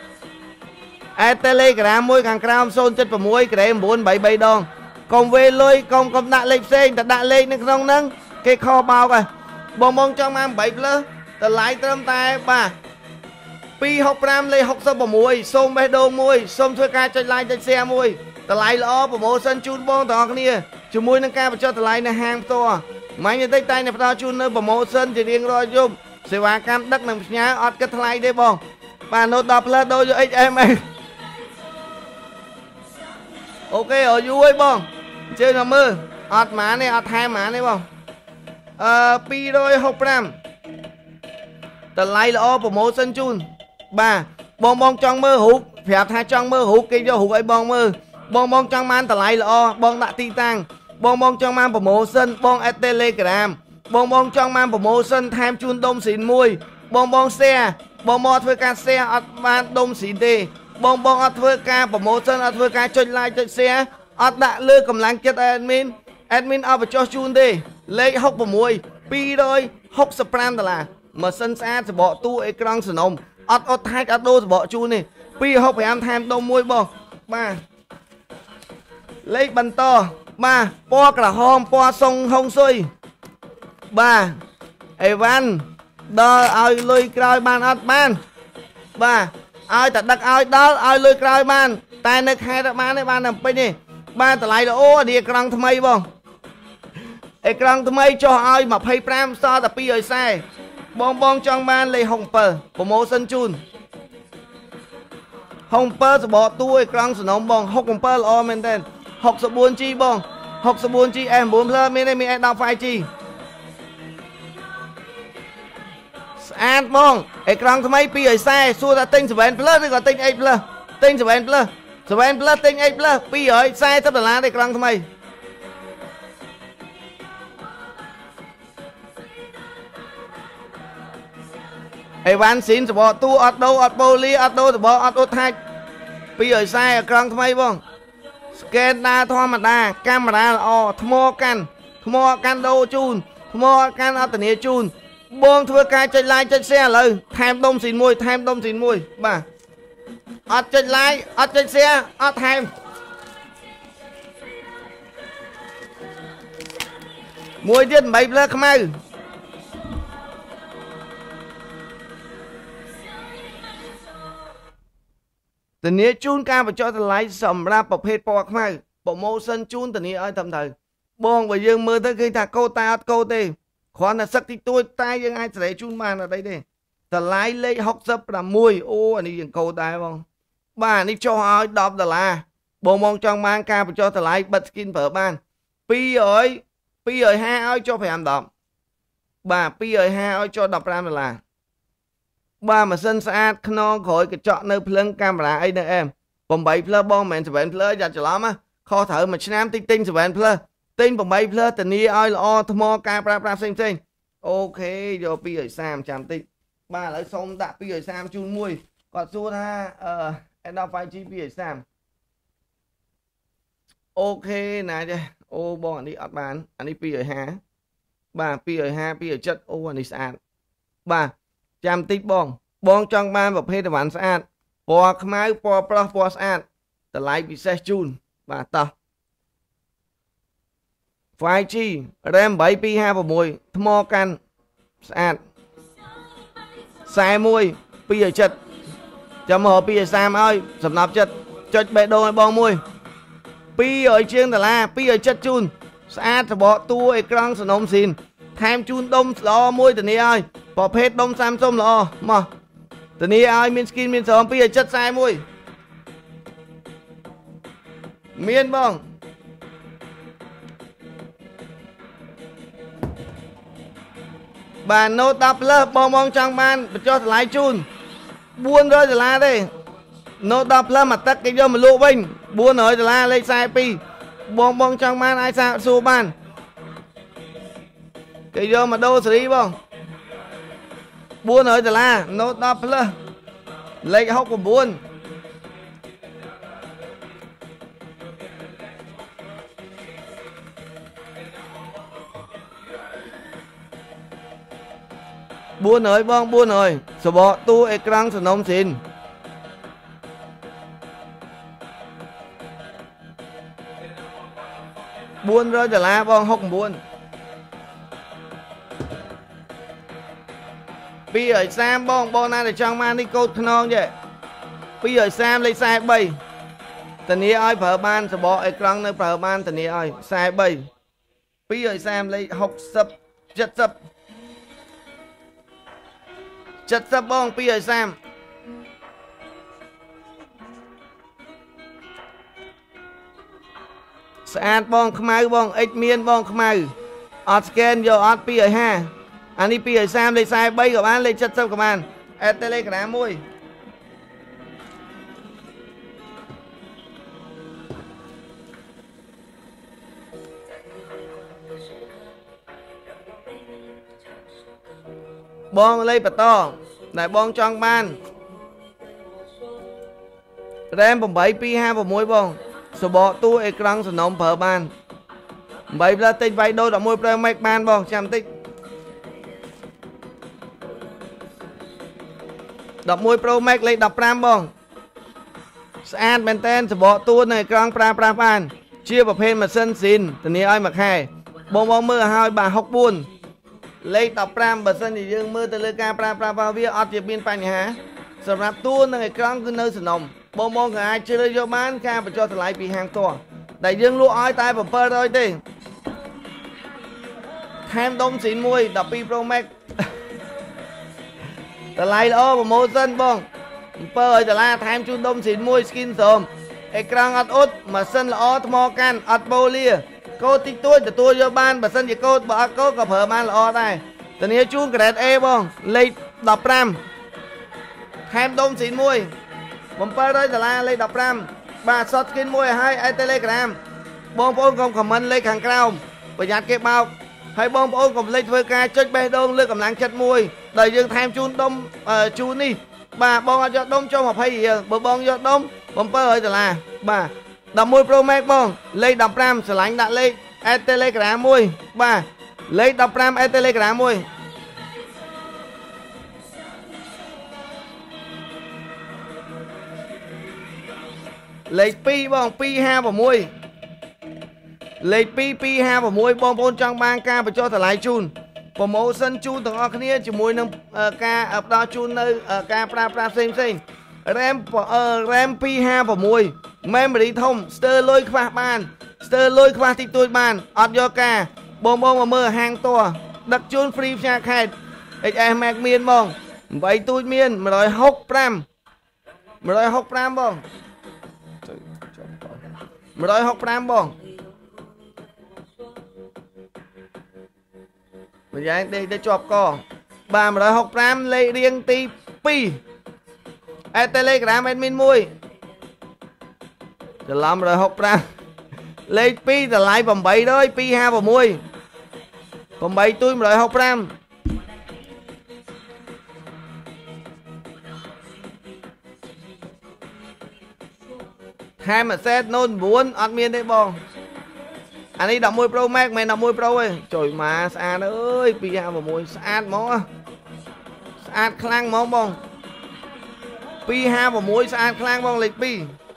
telegram môi càng cram xôn chơi của môi cái 477 đòn còn về lôi còn đã lên xe đã lên nên không nâng cái kho bao rồi bong cho mang 7 phơ ta lại tâm tay ba pi học ram lấy học sơ bỏ môi xôm bay đôn môi xôm thuê ca chơi like chơi xe môi ta lại lo bỏ môi sân chun bong tao kia chú môi nâng ca và cho ta lại là hàng to máy như tay tay này phải chun nơi bỏ môi sân thì riêng rồi chung sẽ vào cam đất nằm nhá ọt cái thay đây bong bà nốt đọc là đôi cho em ok ở vui bong chơi là mơ ọt má này ọt hai má này bong pi đôi học ram ta lại là bỏ môi sân chun ba bong trong mơ hụt phép hai trong mơ hụt kia cho hụt ấy bong mơ bong trong man ta lại là bong đã ti tăng bong trong man promotion bong telegram bong trong man promotion tham chun đông xịn mùi bong xe bong thuê ca xe ở ban đông xịn tê bong thuê ca promotion thuê ca chơi like chơi xe ở đã lơ cầm lăng chết admin ở cho chun tê lấy học của mùi pi đôi học spam là mà sân xa sẽ bỏ tu ekran sân ông ở thay cả đô sẽ bỏ chun này pi học phải ăn tham đông mùi bong ba lấy bàn to ba po cả hôm po sông hông xuôi ba Evan đo ai lôi cày ban ọt ban ba ai ta đặt ai đó ai lôi cày ban tai nơi khai đã ban đấy ban làm pin đi ba ta lại là ô đi ekran tham mây bong ekran tham mây cho ai mà pay pram so ta pi ở xe bong trong ban lấy hồng pờ promotion chun hồng pờ sẽ bỏ tu ekran sờ nóng bong hồng pờ là men tên học số 4 chi bong học số 4 chi em 4 phơ mình đây em đọc file chi an bong ekran tham mấy pi ở xe xua ra tinh 7 plus rồi còn tinh 8 plus tinh 7 plus 7 plus tinh 8 plus pi ở xe sắp là ekran tham mấy Evan xin sẽ bỏ tu ọt đâu ọt poly ọt đâu sẽ bỏ ọt ốt hai pi ở xe ekran tham mấy bong scan đa thoa mặt đa camera là thmo can đâu chun thmo can ở tận chun bong thưa ca chơi like chơi xe lời tham đông xịn môi ba ở chơi like ở chơi xe ở tham môi điên bảy lơ không ai Tình nghĩa chun ca và cho lại sầm ra bọc hết bọc mai promotion chun tình nghĩa ơi thầm thời bong và dương mơ tới khi thà câu ta câu tê khoan là sắc thì tôi tay dương ai sẽ chun màn ở đây đi ta lái lấy học sắp là mùi ô anh đi câu tay không bà đi cho hỏi đọc là bộ mong trong mang ca và cho ta lại bật skin phở ban pi ơi ha ơi cho phải làm đọc bà pi ơi ha ơi cho đọc ra là bà mà sân xa nó khỏi cái chọn nơi phấn camera ấy nè em bồng bày phơ bong mẹn sẽ bẹn phơ giặt cho lắm á kho thở mà nam tinh tinh sẽ bẹn phơ tinh bồng bày phơ tình yêu ơi là o thmo camera xinh xinh ok rồi pi ơi sam chạm tinh bà lại xong đã pi ơi sam chun mùi còn xuống ha em đâu phải chi pi ơi sam ok nè chứ ô bong anh đi ọt bán anh đi pi ơi ha bà pi ơi ha pi ơi chất ô anh đi sàn bà chạm tích bong trong ban và phê bản sạn bò khmai bò pro bò sạnแต่ไลฟ์พิเศษจูนbàต่อ 5G RAM 7 2 5 6ថ្មកាន់ស្អាត41 2.7ចាំមក2.30ឲ្យសំណប់ចិត្តចុចបេះដូងឲ្យបងមួយ200ជាងដុល្លារ2.7ជូនស្អាតសបកតួអេក្រង់សនំស៊ីនថែមជូនដុំល្អមួយធានាឲ្យប្រភេទដុំSamsungល្អមកធានាឲ្យមាន skin មានស្រោម2.741មានបងបាទ Note 10 Plus បងចង់បានបញ្ចុះតម្លៃជូន$400ទេ Note 10 Plus មកទឹកគេយកមកលក់វិញ$400លេខ42បងចង់បានអាចសាកសួរបានគេយកមកដូរសេរីបង$400 Note 10 Plus លេខ69400បង400សបកតួអេក្រង់សនំស៊ីន$400បង69 230បងណាដែលចង់បាននេះកូដខ្នងចេះ230លេខ43ធានាឲ្យប្រើបានសបកអេក្រង់នៅប្រើបានធានាឲ្យ43 230លេខ60 70បង230ស្អាតបងខ្មៅបងអិចមានបងខ្មៅអត់ scan យកអត់250អានេះ230លេខ43ក៏បានលេខ70ក៏បានអេត Telegram មួយបងលេខបន្តដែលបងចង់បាន RAM 8256បងសបកតួអេក្រង់សនំប្រើបាន8 Plus ទិញវាយដូរ11 Pro Max បានបងចាំតិច11 Pro Max លេខ15បងស្អាតមែនតើសបកតួនៅអេក្រង់ប្រើប្រាស់បានជាប្រភេទម៉ាស៊ីនស៊ីនធានាឲ្យមួយខែបងមើលឲ្យបាទ64លេខ15បើសិនជាយើងមើលទៅលើការប្រើប្រាស់របស់វាអត់ជាមានបញ្ហាសម្រាប់តួនិងអេក្រង់គឺនៅសនំបងក៏អាចជ្រើសយកបានការបញ្ចុះតម្លៃពីហាងផ្ទាល់ដែលយើងលក់ឲ្យតែ700ទេថែមដុំស៊ីនមួយ12 Pro Max តម្លៃល្អប្រម៉ូសិនបង$700ថែមជូនដុំស៊ីនមួយ skin ស្រោមអេក្រង់អត់អ៊ុតម៉ាស៊ីនល្អថ្មកាន់អត់បូលាកូដតិចតួចទទួលយកបានបើសិនជាកូដបើអត់កូដក៏ប្រើបានល្អដែរធានាជូន grade A បងលេខ15ថែមដុំស៊ីនមួយ$700លេខ15បាទសត skin មួយឲ្យ Telegram បងប្អូនកុំ comment លេខខាងក្រោមប្រយ័ត្នគេបោកហើយបងប្អូនកុំភ្លេចធ្វើការចុចបេះដូងលើកកម្លាំងចិត្តមួយដែលយើងថែមជូនដុំជូននេះបាទបងអត់យកដុំចុះ20រៀលបើបងយកដុំ$700បាទ11 Pro Max បងលេខ15ស្រឡាញ់ដាក់លេខ Telegram មួយបាទលេខ15 Telegram មួយលេខ2បង256លេខ2256បងប្អូនចង់បានការបញ្ចុះតម្លៃជូន promotion ជូនទាំងអស់គ្នាជាមួយនឹងការផ្ដល់ជូននៅការប្រើប្រាស់ផ្សេង RAM 256 memory ធំ ស្ទើរលុយខ្វះបាន ស្ទើរលុយខ្វះតិចតួចបាន អត់យកការ បងមកមើលហាងតដឹកជូន free ផ្សារខេត្ត XS Max មានបង 8ទូចមាន 165 165 បង 165 បង ម្យ៉ាងដេកទៅជាប់ក បាទ 165 លេខរៀងទី 2 Telegram admin 1 ច្រឡំ 165 លេខ 2 តម្លៃ 800 256 8ទូច 165 ថែម asset Note 9 អត់មានទេបង អានេះ 11 Pro Max មិន11 Pro ទេជួយមកស្អាតអើយ 256 ស្អាតហ្មង ស្អាតខ្លាំងហ្មងបង 256 ស្អាតខ្លាំងបងលេខ 2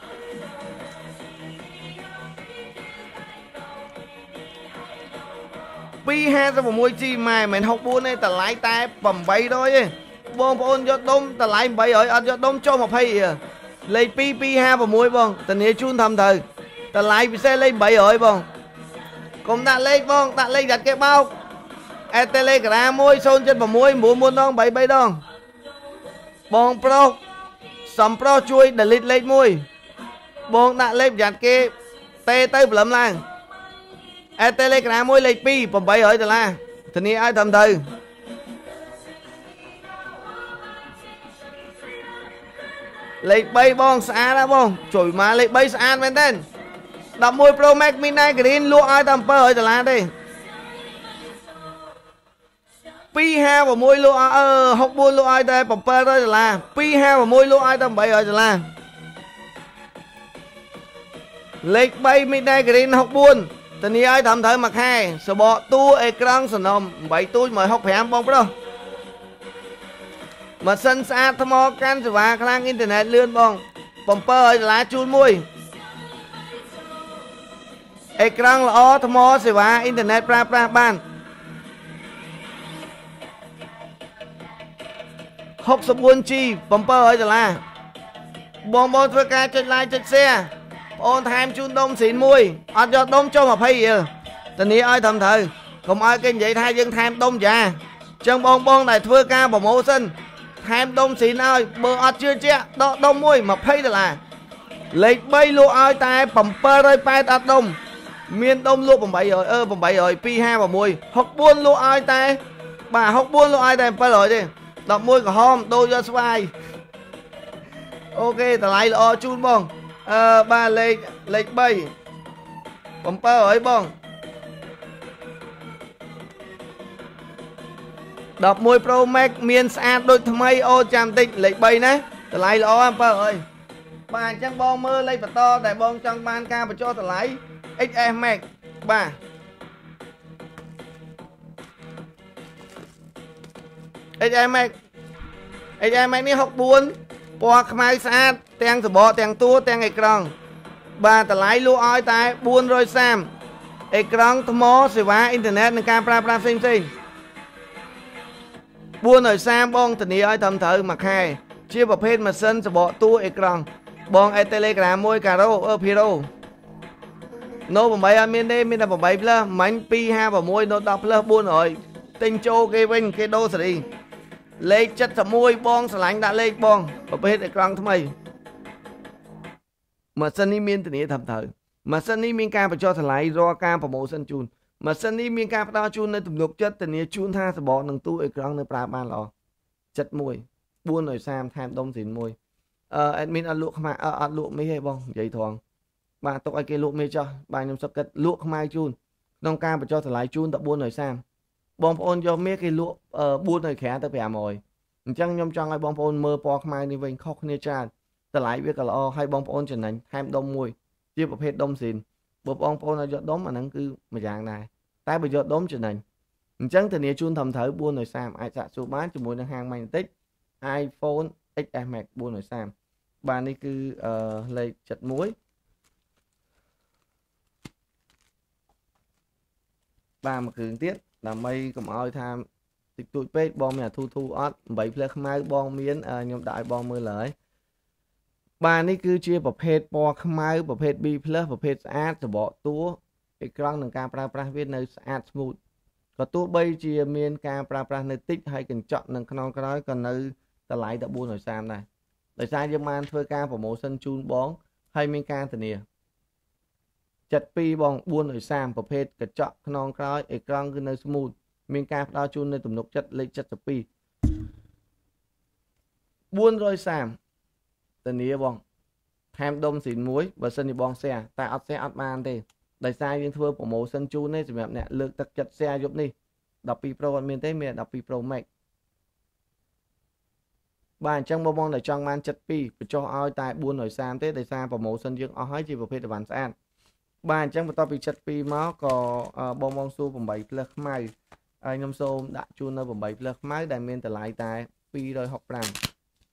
256G ម៉ែមិន64ទេតម្លៃតែ800ទេបងប្អូនយកដុំតម្លៃ800អត់យកដុំចុះ20លេខ 2 256 បងធានាជូនធំត្រូវតម្លៃពិសេសលេខ 300 បងកុំដាក់លេខបងដាក់លេខដាច់គេបោក Telegram 1076 9 ដង 33 ដង បងប្រុសសំប្រុសជួយ delete លេខ 1 បងដាក់លេខប្រយ័ត្នគេទេទៅព្រលឹមឡើង Telegram លេខ 2 800 ដុល្លារធានាឲ្យត្រឹមត្រូវ លេខ 3 បងស្អាតណាបងជួយមកលេខ 3 ស្អាតមែនទេ 11 Pro Max Mini Green លក់ឲ្យតែ 700 ដុល្លារទេ 256 លក់ឲ្យ64លក់ឲ្យតែ 700 ដុល្លារ 256 លក់ឲ្យតែ 800 ដុល្លារ លេខ 3 Mini Green 64ធានាឲ្យត្រឹមត្រូវមួយខែសបកតួអេក្រង់សំណុំ 8ទូច 165 បងប្រុស ម៉ាស៊ីនស្អាតថ្មកាន់សេវាខ្លាំងអ៊ីនធឺណិតលឿនបង 700 ដុល្លារជូនមួយ អេក្រង់ល្អថ្មសេវាអ៊ីនធឺណិតប្រើប្រាស់បាន 64G 700 ដុល្លារ បងបងធ្វើការចុច like ចុច share បងអូនថែមជូនដុំស៊ីនមួយអត់យកដុំចុះ20រៀលធានាឲ្យត្រឹមត្រូវកុំឲ្យគេនិយាយថាយើងថែមដុំចាអញ្ចឹងបងបងដែលធ្វើការប្រម៉ូសិនថែមដុំស៊ីនឲ្យបើអត់ជឿជាក់ដកដុំមួយ 20 ដុល្លារ លេខ 3 លក់ឲ្យតែ 780 អត់ដុំ មានដុំលក់ 800 800 256 64 លក់ឲ្យតែ បាទ 64 លក់ឲ្យតែ 700 ទេ 11 ក្រហមដូរយកស្វាយ អូខេតម្លៃល្អជូនបង បាទលេខ 3 700 បង 11 Pro Max មានស្អាតដូចថ្មីអូចាំតិចលេខ 3 ណាតម្លៃល្អ 700 បាទអញ្ចឹងបងមើលលេខបន្តដែលបងចង់បានការបញ្ចុះតម្លៃ XS Max បាទ XS Max នេះ 64 ពណ៌ខ្មៅស្អាតទាំងសបកទាំងតួទាំងអេក្រង់បាទតម្លៃលក់ឲ្យតែ 430 អេក្រង់ថ្មសេវាអ៊ីនធឺណិតនិងការប្រើប្រាស់ផ្សេងៗ 430 បងធានាឲ្យត្រឹមត្រូវមួយខែជាប្រភេទម៉ាស៊ីនសបកតួអេក្រង់បង Telegram 1 Caro Piro No 8 អត់មានទេមានតែ 8 plus មាញ់ 256 No 10 plus 400ទិញចូលគេវិញគេដូរសេរី លេខ 71 បងស្រឡាញ់ដាក់លេខបងប្រភេទអេក្រង់ថ្មីម៉ាស៊ីននេះមានធានាត្រឹមត្រូវម៉ាស៊ីននេះមានការបញ្ចុះតម្លៃរាល់ការប្រម៉ូសិនជូនម៉ាស៊ីននេះមានការផ្ដល់ជូននៅទំនុកចិត្តធានាជូនថាសបកនឹងតួអេក្រង់នៅប្រើបានល្អ71 430ថែមដុំស៊ីនមួយadmin អត់លក់ខ្មៅអត់លក់មីទេបងនិយាយត្រង់បាទទុកឲ្យគេលក់មីចោះបាទខ្ញុំសុខគិតលក់ខ្មៅជូនក្នុងការបញ្ចុះតម្លៃជូនតែ 430 បងប្អូនយកមាសគេលក់ 4 នៅក្រៅទៅ 500 អញ្ចឹងខ្ញុំចង់ឲ្យបងប្អូនមើលពណ៌ខ្មៅនេះវិញខុសគ្នាច្រើនតម្លៃវាក៏ល្អហើយបងប្អូនចំណេញថែមដុំមួយជាប្រភេទដុំស៊ីនបើបងប្អូនឲ្យយកដុំអាហ្នឹងគឺមួយយ៉ាងដែរតែបើយកដុំចំណេញអញ្ចឹងធានាជូនត្រឹមត្រូវ 430 អាចសាកសួរបានជាមួយនឹងហាង Magnetic iPhone XS Max 430 បាទនេះគឺលេខ 71 បាទមួយគ្រឿងទៀតដើម្បីកុំឲ្យថាតិចតួចពេកបងមានអាធូធូអត់ 8 ផ្លែខ្មៅបងមានខ្ញុំដាក់ឲ្យបងមើលឡើយ bà ní cứ chiaประเภท ปอ ខ្មៅ ประเภท B+ ประเภท ស្អាត សបកតួ អេក្រង់ និងការប្រើប្រាស់វានៅស្អាត smooth ក៏ទោះបីជាមានការប្រើប្រាស់នៅតិចហើយកញ្ចក់និងខ្នងក្រោយក៏នៅតម្លៃតែ430ដែរដោយសារយើងបានធ្វើការ promotion ជូនបងហើយមានការធានា72បង430ប្រភេទកញ្ចក់ខ្នងក្រោយអេក្រង់គឺនៅ smooth មានការផ្ដល់ជូននៅទំនុកចិត្តលេខ72 430ធានាបងថែមដុំស៊ីនមួយបើសិនជាបង share តែអត់ share អត់បានទេដោយសារយើងធ្វើ promotion ជូននេះសម្រាប់អ្នកលើកទឹកចិត្ត share យប់នេះ12 Pro អត់មានទេមាន12 Pro Max បាទអញ្ចឹងបងដែលចង់បាន72បញ្ចុះឲ្យតែ430ទេដោយសារ promotion យើងអស់ហើយជាប្រភេទអីវ៉ាន់ស្អាតបាទអញ្ចឹងបន្ទាប់ពី72មកក៏បងសួរ8 plus ខ្មៅហើយខ្ញុំសូមដាក់ជូននៅ8 plus ខ្មៅដែលមានតម្លៃតែ265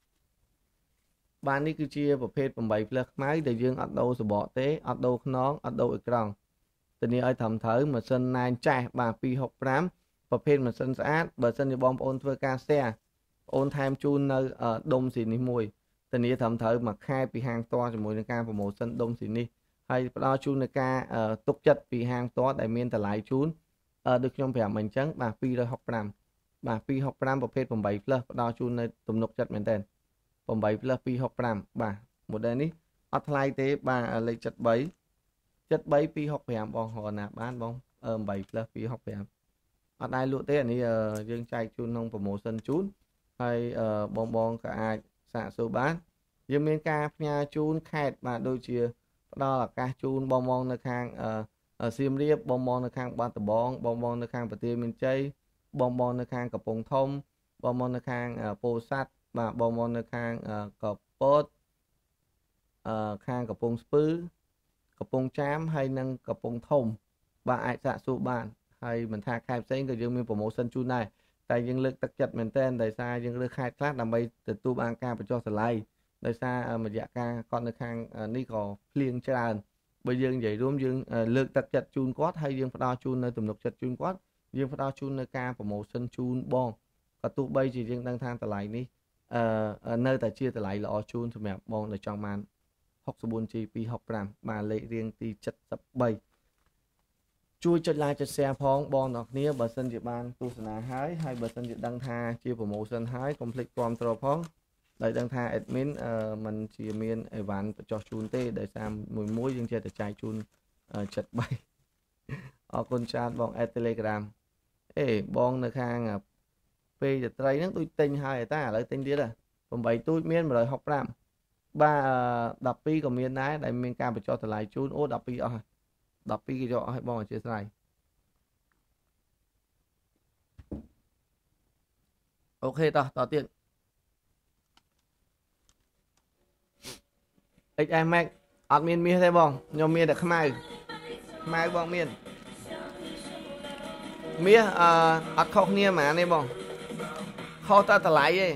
បាទនេះគឺជាប្រភេទ8 plus ខ្មៅដែលយើងអត់ដូរសបកទេអត់ដូរខ្នងអត់ដូរអេក្រង់ធានាឲ្យត្រឹមត្រូវម៉ាស៊ីនណែនចាស់បាទ265ប្រភេទម៉ាស៊ីនស្អាតបើសិនជាបងប្អូនធ្វើការ share អូនថែមជូននៅដុំស៊ីនេះមួយធានាត្រឹមត្រូវមួយខែពីហាងផ្ទាល់ជាមួយនឹងការ promotion ដុំស៊ីនេះហើយផ្ដល់ជូននៅការទុកចិត្តពីហាងផ្ទាល់ដែលមានតម្លៃជូនដូចខ្ញុំប្រាប់មិញអញ្ចឹងបាទ265បាទ265ប្រភេទ8 plus ផ្ដល់ជូននៅទំនុកចិត្តមែនតើ8 plus 265បាទ model នេះអត់ថ្លៃទេបាទលេខ73 265បងរកណាបានបង8 plus 265អត់ដែរលក់ទេអានេះយើងចែកជូនក្នុង promotion ជូនហើយបងក៏អាចសាកសួរបានយើងមានការផ្ញើជូនខេត្តបាទដូចជាផ្ដល់ឱកាសជូនបងនៅខាងសៀមរាបបងនៅខាងបាត់ដំបងបងនៅខាងប្រទេសមានជ័យបងនៅខាងកំពង់ធំបងនៅខាងពោធិ៍សាត់បាទបងនៅខាងកពតខាងកំពង់ស្ពឺកំពង់ចាមហើយនិងកំពង់ធំបាទអាចសាកសួរបានហើយមិនថាខេត្តផ្សេងក៏យើងមាន promotion ជូនដែរតែយើងលើកទឹកចិត្តមែនទែនដោយសារយើងរើសខេត្តខ្លះដើម្បីទទួលបានការបញ្ចុះតម្លៃដោយសាររយៈកាលគាត់នៅខាងនេះក៏ភ្លៀងច្រើនបើយើងនិយាយរួមយើងលើកទឹកចិត្តជូនគាត់ហើយយើងផ្ដល់ជូននៅទំនុកចិត្តជូនគាត់យើងផ្ដល់ជូននៅការ promotion ជូនបងក៏ទោះបីជាយើងដឹងថាតម្លៃនេះនៅតែជាតម្លៃល្អជូនសម្រាប់បងដែលចង់បាន 64G 265បាទលេខរៀងទី73ជួយចុច like ចុច share ផងបងប្អូនគ្នាបើសិនជាបានទស្សនាហើយបើសិនជាដឹងថាជា promotion ហើយកុំភ្លេចគាំទ្រផងដោយដឹងថា admin มันជាមានអីវ៉ាន់បញ្ចុះជូនទេដោយសារមួយយើងចេះតែចែកជូន73អរគុណច្រើនបង at Telegram បងនៅខាងពេលរាត្រីហ្នឹងដូចទិញហើយតាឥឡូវទិញទៀត8ទូចមាន165បាទ12ក៏មានដែរដែលមានការបញ្ចុះតម្លៃជូនអូ12អស់12គេយកឲ្យបងអធិស្ឋានអូខេតទៀត XM Max អត់មានមាសទេបងខ្ញុំមានតែខ្មៅបងមានមាសអត់ខុសគ្នាហ្មងនេះបងខុសតែតម្លៃទេ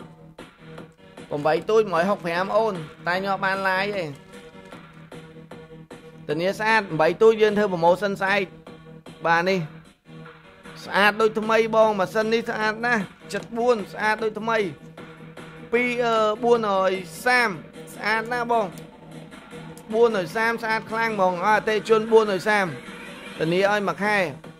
8ទូច165អូនតែខ្ញុំបានឡាយទេធានាស្អាត8ទូចយើងធ្វើ promotion ស្អែកបាទនេះស្អាតដូចថ្មីបងម៉ាស៊ីននេះស្អាតណាស់74ស្អាតដូចថ្មី430ស្អាតណាស់បង430ស្អាតខ្លាំងហ្មងអតិថិជន430ធានាឲ្យមួយខែ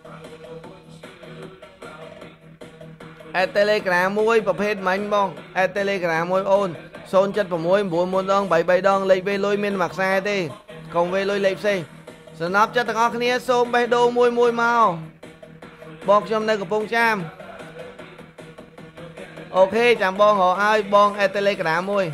Telegram មួយប្រភេទមាញ់បង Telegram មួយអូន076 9ដង33ដងលេខវេលុយមានមួយខ្សែទេកុំវេលុយលេខផ្សេងសំណប់ចិត្តទាំងអស់គ្នាសូមបេះដូងមួយមកបងខ្ញុំនៅកំពង់ចាមអូខេចាំបងរកឲ្យបង Telegram មួយ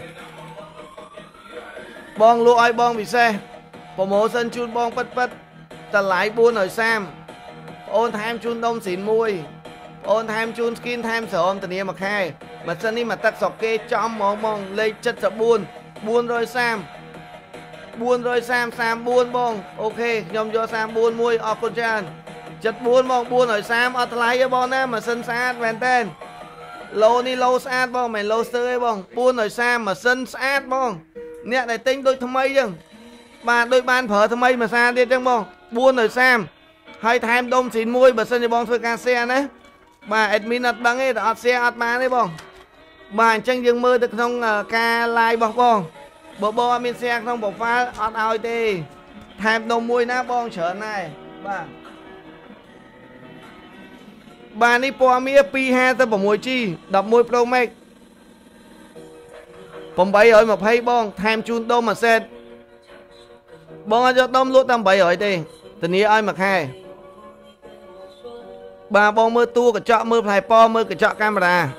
បងលក់ឲ្យបងពិសេស promotion ជូនបងប៉ិតតម្លៃ430អូនថែមជូនដុំស៊ីនមួយអូនថែមជូន skin ថែមស្រោមធានាមួយខែម៉ាស៊ីននេះមកទឹកស្រុកគេចំហ្មងលេខ74 430 434បងអូខេខ្ញុំយក34មួយអរគុណច្រើន74បង430អត់ថ្លៃទេបងណាម៉ាស៊ីនស្អាតមែនតើឡូនេះឡូស្អាតបងមិនឡូស្ទើទេបង430ម៉ាស៊ីនស្អាតបងអ្នកដែលទិញដូចថ្មីចឹងបាទដូចបានប្រើថ្មីមួយសាទៀតចឹងបង430ហើយថែមដុំស៊ីនមួយបើសិនជាបងធ្វើការ share ណាបាទ admin អត់ដឹងទេតែអត់ share អត់បានទេបងបាទអញ្ចឹងយើងមើលទៅក្នុងការ live របស់បង Bộ bò mình xe không bộ phá ọt ao tê tham đồng mùi ná bong trở này bà ní bò mía pi ha ta bỏ mùi chi đập mùi Pro Max bóng bấy ở mà thấy bong tham chun đông mà xe bong cho đông lúc tâm bấy ở tê tình ý ai mặc hai bà bong mơ tua cái chọ mơ phải po mơ cái chọ camera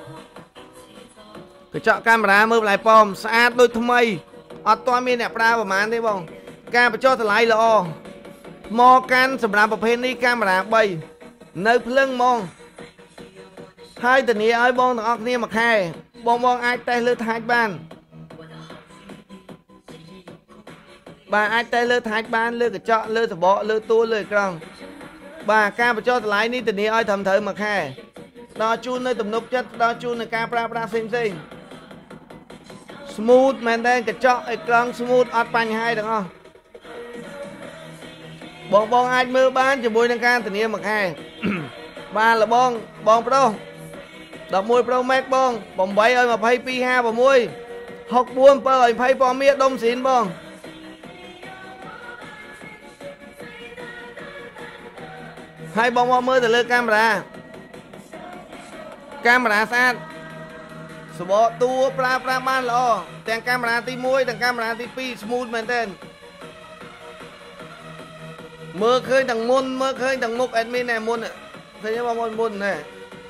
mơ lại pom sát đôi thâm mây ở toa miền đẹp ra và màn thế bông ca cho thật lại lọ mò can sầm làm bọc hình đi camera bay nơi lưng mong hai tình yêu ơi bông thằng kia mặc hai bông ai tay lướt hai ban bà ai tay lướt hai ban lướt cái chọ lướt thằng bọ lướt tua lướt con bà ca cho thật lại đi tình yêu ơi thầm thở mặc hai đo chun nơi tầm nục chất đo chun nơi camera xem smooth man đây cái chọ cái con smooth ọt bánh hai được không bong ai mơ bán cho mùi nâng can tình yêu mặc hai ba là bong pro đọc mùi Pro Max bong bấy ơi mà phay pi ha vào mùi học buôn bơ ơi phay bò miết đông xín bong hai bong mơ từ lơ camera sát số bộ tua pra ban lo tiền camera tí muối tiền camera tí pi smoothមែនទេមើលឃើញទាំងមុនមើលឃើញទាំងមុខ admin nàyមុនឃើញបងមុននេះ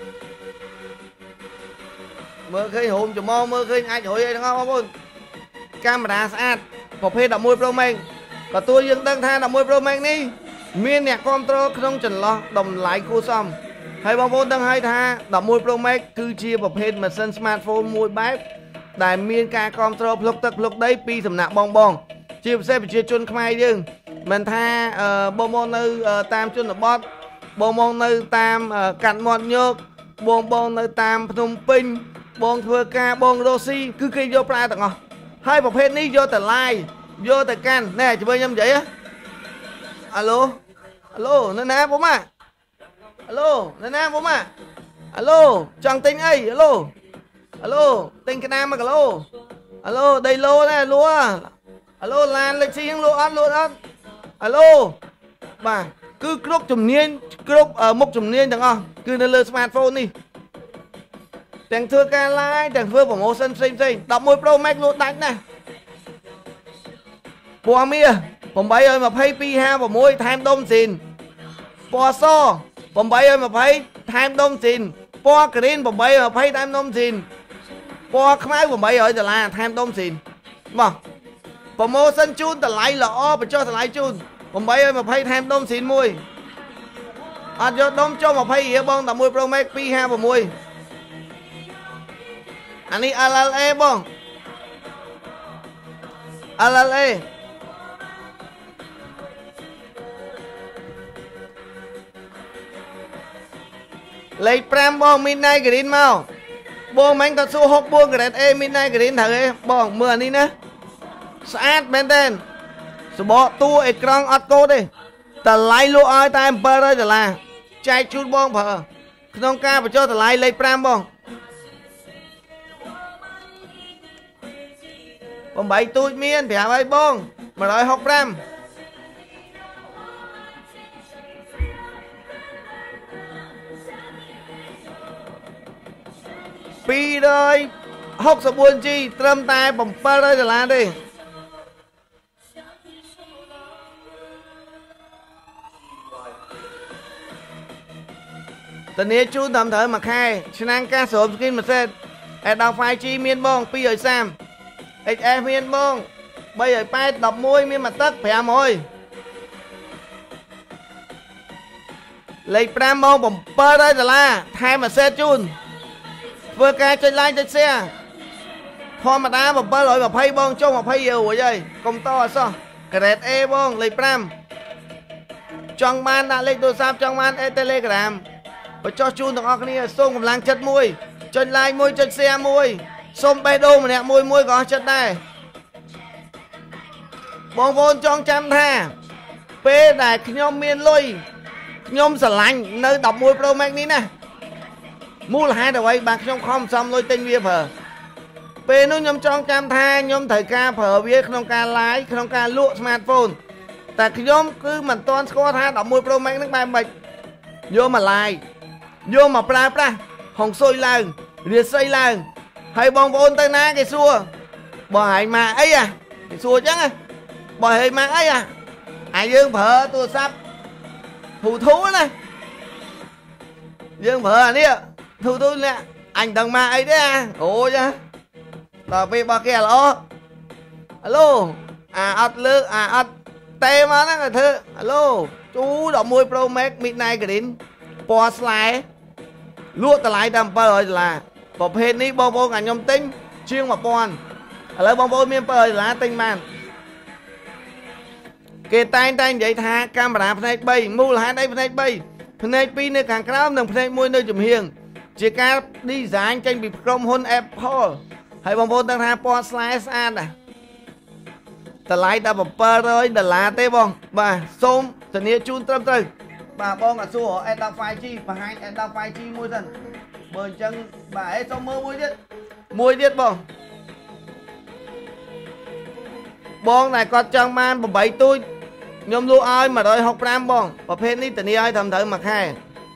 មើលឃើញហូមច្មោមើលឃើញអាចរួយអីទាំងអស់បងប្អូនកាមេរ៉ាស្អាតប្រភេទ11 Pro Max ក៏តួយើងដឹងថា11 Pro Max នេះមានអ្នកគ្រប់គ្រងក្នុងចន្លោះតម្លៃគួរសមហើយបងប្អូនដឹងហើយថា11 Pro Max គឺជាប្រភេទម៉ាស៊ីន smartphone មួយបែបដែលមានការគ្រប់គ្រងភ្លុកទឹកភ្លុកដីពីសំណាក់បងជាពិសេសប្រជាជនខ្មែរយើងមិនថាបងនៅតាមជនបទបងនៅតាមកាត់មាត់ញោកបងនៅតាមភ្នំពេញបងធ្វើការបងរស់ស៊ីគឺគេយកប្រើទាំងអស់ហើយប្រភេទនេះយកតែឡាយយកតែកាន់ណែជួយខ្ញុំនិយាយអាឡូនៅណាបងម៉ាអាឡូនៅណាបងម៉ាអាឡូចង់ទិញអីអាឡូទិញក្តាម1គីឡូអាឡូដីឡូដែរលួអាឡូឡានលេខស៊ីហ្នឹងលួអត់អាឡូបាទគឺគ្រប់ជំនាញគ្រប់មុខជំនាញទាំងអស់គឺនៅលើ smartphone នេះទាំងធ្វើការ live ទាំងធ្វើ promotion ផ្សេង11 Pro Max លក់ដាច់ណាស់ពណ៌មាស82256ថែមដុំស៊ីនពណ៌ស820ថែមដុំស៊ីនពណ៌ green 820ថែមដុំស៊ីនពណ៌ខ្មៅ$800ថែមដុំស៊ីនមក promotion ជូនតម្លៃល្អបញ្ចុះតម្លៃជូន820ថែមដុំស៊ីនមួយអត់យកដុំចុះ20រៀលបង11 Pro Max 256អានេះ LLA បង LLA លេខ5បង Midnight Green មកបងមិញក៏សួរ64 grade A Midnight Green ត្រូវទេបងមើលអានេះណាស្អាតមែនទេសបកតួអេក្រង់អត់កូដទេតម្លៃលក់ឲ្យតែ$700ចែកជូនបងប្រើក្នុងការបញ្ចុះតម្លៃលេខ5បង8ទូចមានប្រាប់ឲ្យបង165$264G ត្រឹមតែ$700ទេតនីជូនតាមត្រូវមួយខែឆ្នាំងកាសស្រោមស្គីនមួយសេតAdolf 5G មានបង230 XS មានបង380 11មានមួយទឹក500លេខ5មក$700ថែមមួយសេតជូនធ្វើការចុច like ចុច share ធម្មតា720បងចុះ20រៀលរួចហើយកុំតអសោះ grade A បងលេខ5ចង់បានដាក់លេខទូរស័ព្ទចង់បាន Telegram បញ្ចុះជូនទាំងអស់គ្នាសូមកម្លាំងចិត្តមួយចុច like មួយចុច share មួយសូមបេះដូងម្នាក់មួយក៏អស់ចិត្តដែរបងប្អូនចង់ចាំថាពេលដែលខ្ញុំមានលុយខ្ញុំស្រឡាញ់នៅ11 Pro Max នេះណាមូលហេតុអ្វីបាទខ្ញុំខំសំលុយទិញវាប្រើពេលនោះខ្ញុំចង់ចាំថាខ្ញុំត្រូវការប្រើវាក្នុងការ live ក្នុងការលក់ smartphone តែខ្ញុំគឺមិនទាន់ស្គាល់ថា11 Pro Max ហ្នឹងបែបម៉េចយកមក live យកមកប្រើប្រាស់ហុងស៊ុយឡើងរាសីឡើងហើយបងប្អូនទៅណាគេសួរបើហែងមកអីគេសួរអញ្ចឹងបើហែងមកអីយើងប្រើទូរស័ព្ទធូណាយើងប្រើអានេះធូនេះអញដឹងមកអីទេអូចាដល់ពេលបើគេល្អអាឡូអត់លើកអត់ទេមកហ្នឹងគេធ្វើអាឡូជូ11 Pro Max Midnight Green ពណ៌ស្លែលក់តម្លៃតែ$700ប្រភេទនេះបងប្អូនខ្ញុំទិញជាង1000ឥឡូវបងប្អូនមាន$700ទិញបានគេតែងនិយាយថាកាមេរ៉ាផ្នែក3មូលហេតុអីផ្នែក3ផ្នែក2នៅខាងក្រោមនិងផ្នែក1នៅចំហៀងជាការ design ចេញពីក្រុមហ៊ុន Apple ហើយបងប្អូនដឹងថាពណ៌ស្លែស្អាតតម្លៃតែ$700ទេបងបាទសូមធានាជូនត្រឹមត្រូវបាទបងអាសួរ S15G បង្ហាញ S15G មួយសិនបើអញ្ចឹងបាទសូមមើលមួយទៀតបងតែគាត់ចង់បាន8ទូចខ្ញុំលក់ឲ្យ165បងប្រភេទនេះធានាឲ្យត្រឹមត្រូវមួយខែ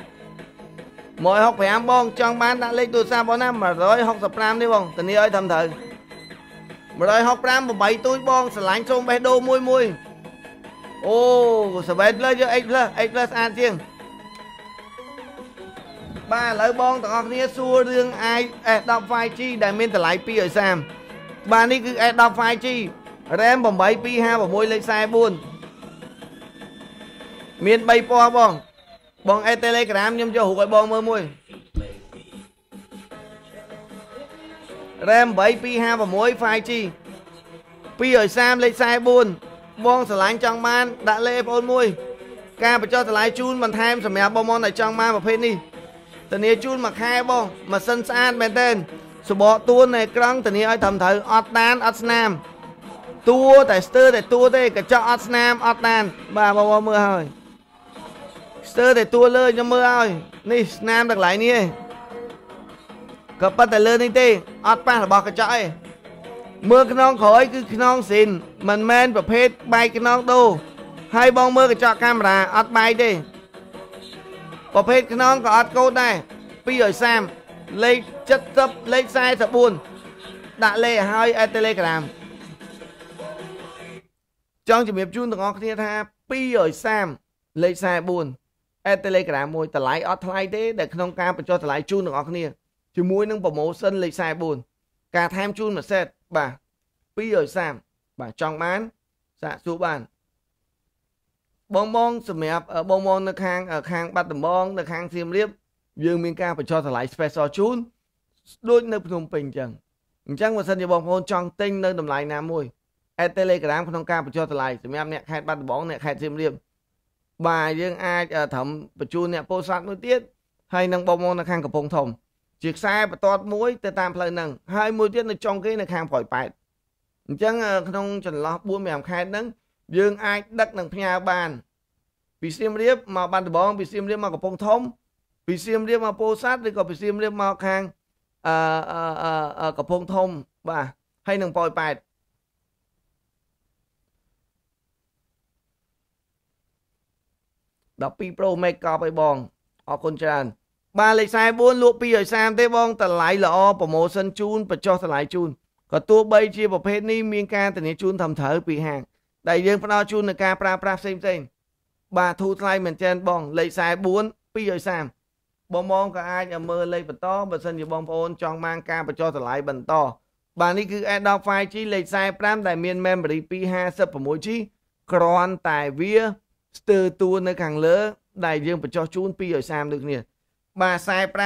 165បងចង់បានដាក់លេខទូរស័ព្ទបងណា165នេះបងធានាឲ្យត្រឹមត្រូវ165 8ទូចបងស្រឡាញ់សូមបេះដូងមួយអូ7 plus យក X plus ស្អាតជាងបាទឥឡូវបងទាំងអស់គ្នាសួររឿង S15G ដែលមានតម្លៃ230បាទនេះគឺ S15G RAM 8256លេខ44មាន3ពណ៌បងអេ Telegram ខ្ញុំយករូបឲ្យបងមើលមួយ RAM 8256 5G 230លេខ44បងស្រឡាញ់ចង់បានដាក់លេខបងមួយការបញ្ចុះតម្លៃជូនបន្ថែមសម្រាប់បងដែលចង់បានប្រភេទនេះធានាជូនមួយខែបងម៉ាស៊ីនស្អាតមែនទែនសបកទួនៃក្រង់ធានាឲ្យត្រឹមត្រូវអត់ដានអត់ស្នាមតួតែស្ទើរតែតួទេកញ្ចក់អត់ស្នាមអត់ដានបាទបងមើលហើយស្ទើរតែតួលើខ្ញុំមើលហើយនេះស្នាមទាំងកន្លែងនេះឯងក៏ប៉ុន្តែលើនេះទេអត់ប៉ះរបស់កញ្ចក់ឯងមើលខ្នងក្រោយគឺខ្នងស៊ីនមិនមែនប្រភេទបែកខ្នងដូរហើយបងមើលកញ្ចក់កាមេរ៉ាអត់បែកទេប្រភេទខ្នងក៏អត់កូដដែរ230លេខ70លេខ44ដាក់លេខឲ្យឲ្យ Telegram ចង់ជំរាបជូនទាំងអស់គ្នាថា230លេខ44 at Telegram មួយតម្លៃអត់ថ្លៃទេដែលក្នុងការបញ្ចុះតម្លៃជូនទាំងអស់គ្នាជាមួយនឹង promotion លេខ44ការថែមជូនមួយសេតបាទ230បាទចង់បានសាកសួរបានបងសម្រាប់បងនៅខាងបាត់ដំបងនៅខាងសៀមរាបយើងមានការបញ្ចុះតម្លៃ special ជូនដូចនៅភ្នំពេញអញ្ចឹងបើសិនជាបងប្អូនចង់ទិញនៅតម្លៃណាមួយ at Telegram ក្នុងការបញ្ចុះតម្លៃសម្រាប់អ្នកខេត្តបាត់ដំបងអ្នកខេត្តសៀមរាបបាទយើងអាចត្រឹមបញ្ជូនអ្នកពោធិ៍សាត់មួយទៀតហើយនឹងបងប្អូននៅខាងកំពង់ធំជាខ្សែបន្ទាត់មួយទៅតាមផ្លូវហ្នឹងហើយមួយទៀតនៅចុងគេនៅខាងប្រយប៉ែតអញ្ចឹងក្នុងចន្លោះ 4-5 ខេត្តហ្នឹងយើងអាចដឹកនឹងផ្ញើបានពីសៀមរាបមកបាត់ដំបងពីសៀមរាបមកកំពង់ធំពីសៀមរាបមកពោធិ៍សាត់ឬក៏ពីសៀមរាបមកខាងកំពង់ធំបាទហើយនឹងប្រយប៉ែត12 Pro Max កប់ឲ្យបងអរគុណច្រើនបាទលេខ44លក់230ទេបងតម្លៃល្អ promotion ជូនបញ្ចុះតម្លៃជូនក៏ទោះបីជាប្រភេទនេះមានការធានាជូនត្រឹមត្រូវពីហាងដែលយើងផ្ដល់ជូននៅការប្រើប្រាស់ផ្សេងបាទធូរថ្លៃមែនទែនបងលេខ44 230បងក៏អាចមើលលេខបន្តបើសិនជាបងប្អូនចង់បានការបញ្ចុះតម្លៃបន្តបាទនេះគឺ Adobe 5G លេខ45ដែលមាន memory 256G គ្រាន់តែវាស្ទើរតួនៅខាងលើដែលយើងបញ្ចុះជូន230ដូចគ្នាបាទ45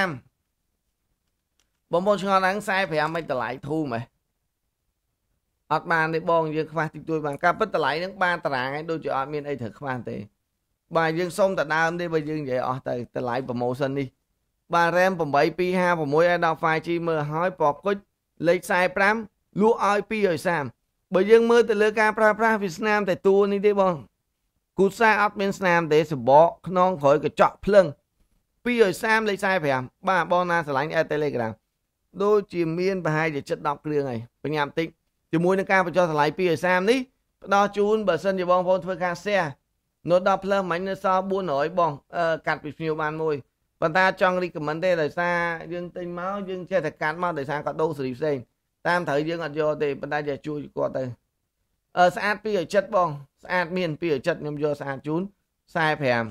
បងប្អូនឆ្ងល់ហ្នឹង45មិនតម្លៃធូរមែនអត់បានទេបងយើងខ្វះតិចតួចបានការពិតតម្លៃហ្នឹងបានតារាងឯងដូចជាអត់មានអីត្រូវខ្វះទេបាទយើងសុំតែដើមទេបើយើងនិយាយអស់ទៅតម្លៃ promotion នេះបាទ RAM 8256 Adobe 5G មើលឲ្យពណ៌គុជលេខ45លក់ឲ្យ230បើយើងមើលទៅលើការប្រើប្រាស់វាស្នាមតែតួនេះទេបងគូសាអត់មានស្នាមទេសបកខ្នងក្រោយកញ្ចក់ភ្លឹង230លេខ45បាទបងណាឆ្លាញ់ Telegram đôi chỉ miên và hai để chất đọc riêng này bên nhàm tịnh chỉ mùi nâng cao và cho thằng lại pi ở sam ní đo chun bờ sân thì bong phôn phơi ca xe nó đọc lên máy nó sao buôn nổi bong cắt bị nhiều bàn môi và ta trong đi cầm vấn đề là xa dương tinh máu dương che thật cán máu để sang có đâu xử lý sen tam thời dương ở vô thì bên ta giờ chui qua đây sát pi ở chất bong sát miên pi ở chất nhưng vô sát chún sai phèm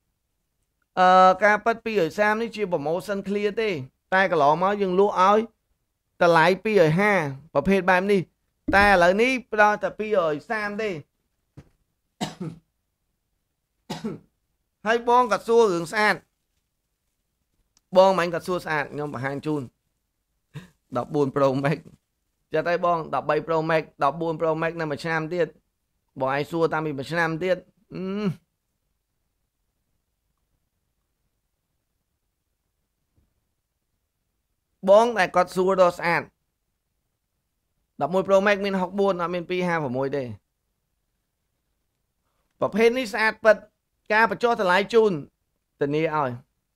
ca bắt pi ở sam ní chia bỏ màu sân clear tê tay cả lọ máu dương lúa ơi ta lại pi ở ha và phê bàn đi ta lại ní đó ta pi ở sam đi hay bong cả xua hướng san bong mạnh cả xua san nhưng mà hàng chun đọc buồn pro max cho tay bong đọc 7 pro max đọc buồn pro max nằm ở sam tiết bỏ ai xua ta bị mà sam tiết bong này có xua đó san đọc 1 pro max mình học buồn là mình pi 2 vào môi đây và phê ní sát bật ca và cho thằng lái chun tình yêu ơi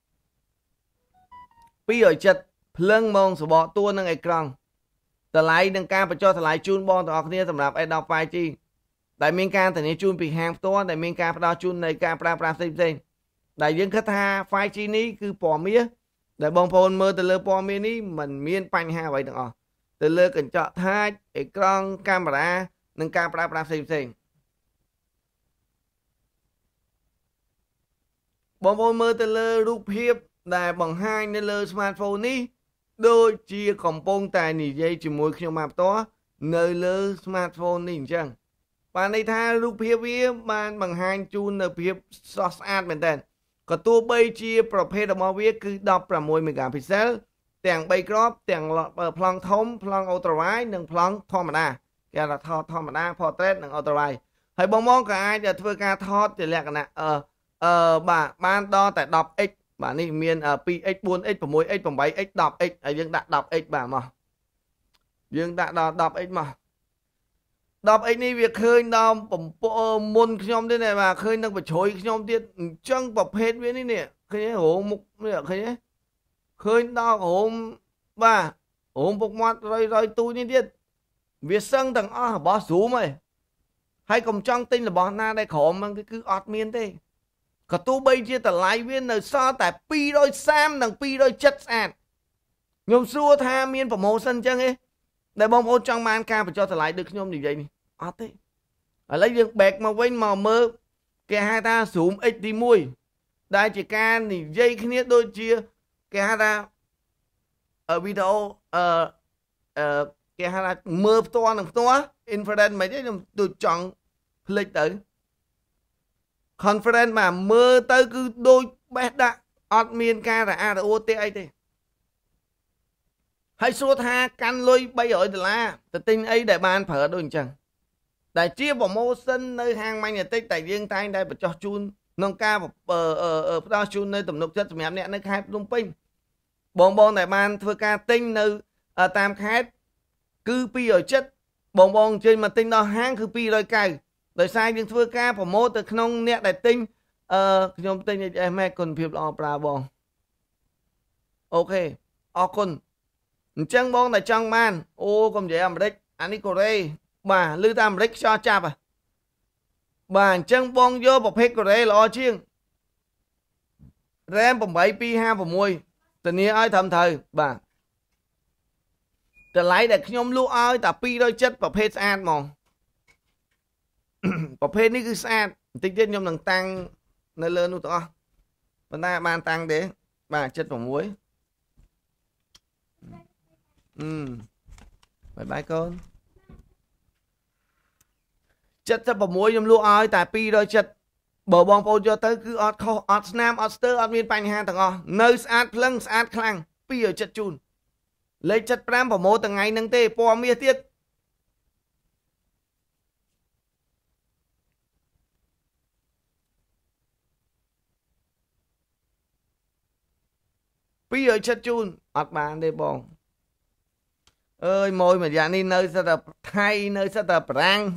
pi ở chật lưng mong số bỏ tua nâng ekran thằng lái nâng ca và cho thằng lái chun bon thằng học kia sầm rạp ai đọc bài chi đại miền ca thằng này chun bị hàng to đại miền ca đo chun này ca pra xem đại dương khách ha phai chi ní cứ bỏ mía đại bong phôn mơ từ lơ bỏ mía ní mình miên panh ha vậy được từ lơ cần chọn hai ekran camera nâng ca pra xem bong phôn mơ từ lơ rúp hiệp đại bằng hai nên lơ smartphone ní đôi chia còn bông tài nỉ dây chỉ môi khi mà to nơi lơ smartphone ní chẳng bạn này tha rúp hiệp với bằng hai chun ở hiệp so sát bên tên có tua bay chia prope đồng màu viết cứ đọc là 10 megapixel tiền bay crop tiền plong thông plong ultrawide nâng plong thom đa cái là thom đa portrait nâng ultrawide hay bong mong cả ai giờ thưa ca thot thì lẹ cái nè bà ban đo tại đọc x bà này miền px 4x và môi x và 7x đọc x ở dương đã đọc x bà mà dương đã đọc x mà đọc x này việc khơi đo môn nhóm thế này mà khơi đang phải chối nhóm tiết chân bọc hết với này nè khơi hổ mục khơi khơi đo hổ bà hổ bọc mặt rồi tôi như tiết việc sân thằng bỏ số mày hay còn trong tin là bỏ na đây khổ mà cứ ọt miên thế có tu bây chia tờ lái viên nơi so tại pi đôi sam đằng pi đôi chất sàn nhôm xua tha miên vào màu sân chân ấy để bông ô trong man ca phải cho tờ lái được nhôm như vậy này thế ở lấy việc bẹt mà quên màu mơ cái hai ta xuống x đi mui đại chỉ ca thì dây khi đôi chia cái hai ta ở video cái hai ta mơ to nằm to infrared mấy đấy tôi chọn click tới conference mà mơ tới cứ đôi bé đã admin ca là a là o t ấy thế hay số tha căn lôi bây ở là tự tin ấy để ban phở đôi chẳng đại chia vào mô sân nơi hàng manh nhà tích tại riêng tay đây phải cho chun nông ca ở đó chun nơi tầm nục chất mẹ nè nơi khai lung pinh bong đại ban thưa ca tinh nơi tam khát cứ pi ở chất bong trên mà tinh đó hang cứ pi rồi cài đời sai nhưng thưa ca của mô từ không nè đại tinh nhóm tinh em hay còn phiệp lo pra bong ok con chân bong tại trong man ô còn vậy em đấy anh đi cô đây bà lưu tam rích cho chạp à bà chân bong vô bọc hết cô đây lo chiêng rem bồng 7 pi 2 và mùi tình yêu ai thầm thời bà từ lấy để nhóm lưu ơi ta pi đôi chất bọc hết an mong bọc hết ní cứ san tính chất nhóm đằng tăng nơi lớn luôn to vấn ta ban tăng đấy bà chất vào muối bye bye con chất cho vào muối nhóm lưu ơi ta pi đôi chất bờ bong phô cho tới cứ ọt nam ọt stơ ọt miên bánh ha thằng nơi sát lưng sát khăn pi ở chất chun lấy chất pram vào mô từng ngày nâng tê po mía tiết pi ở chất chun ọt bàn đây bong ơi môi mà dạ đi nơi sao tập thay nơi sao tập răng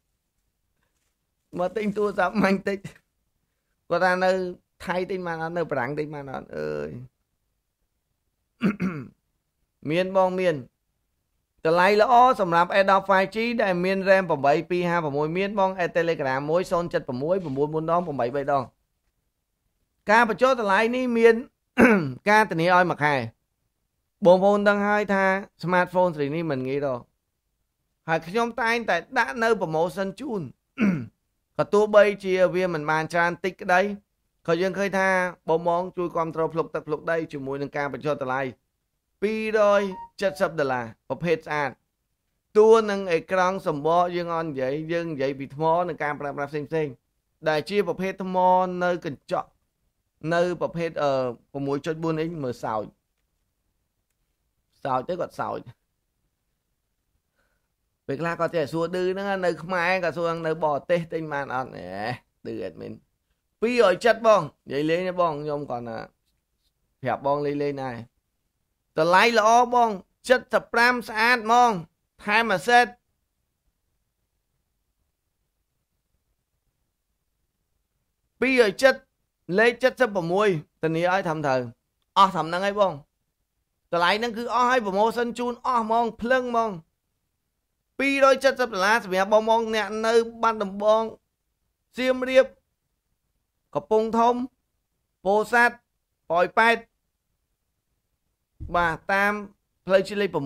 mà tinh tua dám manh tích có ra nơi thay tinh mà nó nơi răng tinh mà nó ơi miền bong miền từ lại lõ sầm rạp Adobe 5G đại miền RAM 8 miền bong Telegram mối son chật mối 9 đong 7 đong caประจ từ lại ní miền ca từ ní oi mặc haiបងប្អូនដឹងហើយថា smartphone ស្រីនេះមិនងាយដល់ហើយខ្ញុំតែងតែដាក់នៅ promotion ជូនក៏ទោះបីជាវាមិនបានច្រើនតិចក្តីក៏យើងឃើញថាបងមងជួយគ្រប់គ្រងភ្លុកទឹកភ្លុកដីជាមួយនឹងការបញ្ចុះតម្លៃ$270ប្រភេទស្អាតតួនឹងអេក្រង់សម្បកយើងអត់និយាយយើងនិយាយពីថ្មនិងការប្រើប្រាស់ផ្សេងៗដែលជាប្រភេទថ្មនៅកញ្ចក់នៅប្រភេទ6.4 អ៊ីងមើលសោចទៅគាត់សោចពេលខ្លះគាត់ចេះសួរឌឺហ្នឹងនៅខ្មែរក៏សួរនៅបរទេសទិញបានអត់ឌឺអេដមីន270បងនិយាយលេងទេបងខ្ញុំគាត់ណាប្រាប់បងលេងដែរតម្លៃល្អបង75ស្អាតហ្មងថែមអាសេត270លេខ76ធានាឲ្យធ្វើត្រូវអស់ត្រឹមហ្នឹងហើយបងតម្លៃហ្នឹងគឺអស់ហើយ promotion ជូនអស់ហ្មងភ្លឹងហ្មង$270សម្រាប់បងមកអ្នកនៅបាត់ដំបងសៀមរាបកំពង់ធំពោធិ៍សាត់ប៉ោយប៉ែតបាទតាមផ្លូវជាតិលេខ6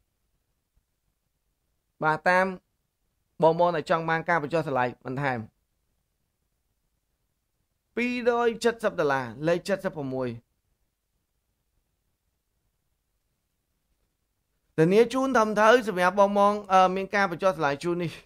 បាទតាមបងមកតែចង់បានការបញ្ចុះតម្លៃបន្ថែម$270លេខ76ធានាជូនត្រឹមត្រូវសម្រាប់បងមងមានការបញ្ចុះតម្លៃជូននេះ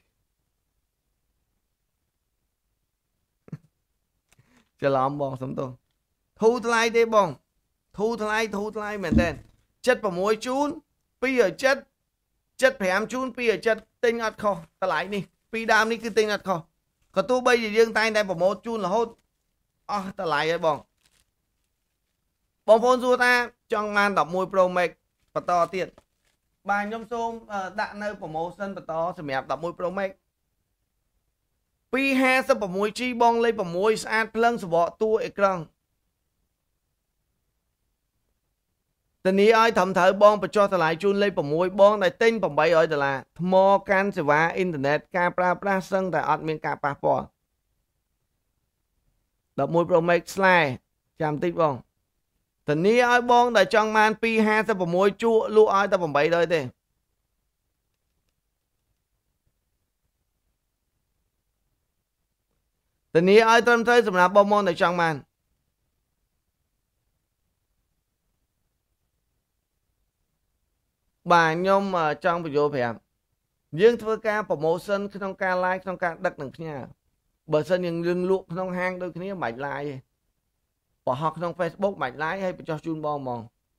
ច្រឡំបងសុំទោសធូរថ្លៃទេបងធូរថ្លៃមែនតើ76ជូន270 75ជូន270ទិញអត់ខុសតម្លៃនេះពីដើមនេះគឺទិញអត់ខុសក៏ទោះបីជាយើងតែងតែប្រម៉ូទជូនរហូតអស់តម្លៃហើយបងប្អូនសួរថាចង់បាន11 Pro Max បន្តទៀតបាទខ្ញុំសូមដាក់នៅ promotion បន្តសម្រាប់11 Pro Max 256G បងលេខ6ស្អាតភ្លឹងសបកតួអេក្រង់ធានាឲ្យត្រឹមត្រូវបងបញ្ចុះតម្លៃជូនលេខ6បងដែលទិញ$800ថ្មកាន់សេវាអ៊ីនធឺណិតការប្រើប្រាស់សឹងតែអត់មានការប៉ះពាល់11 Pro Max ស្លែចាំតិចបងធានាឲ្យបងដែលចង់បាន256ជក់លក់ឲ្យតែ$800ទេធានាឲ្យត្រឹមត្រូវសម្រាប់បងដែលចង់បានបាទខ្ញុំចង់បញ្យល់ប្រាប់យើងធ្វើការ promotion ក្នុងការ live ក្នុងការដឹកនឹងផ្ញើបើសិនយើងលក់ក្នុងហាងដូចគ្នាមិនបាច់ live ទេបង្ហោះក្នុង Facebook មិន live ហើយបញ្ចុះជូនបងហ្មង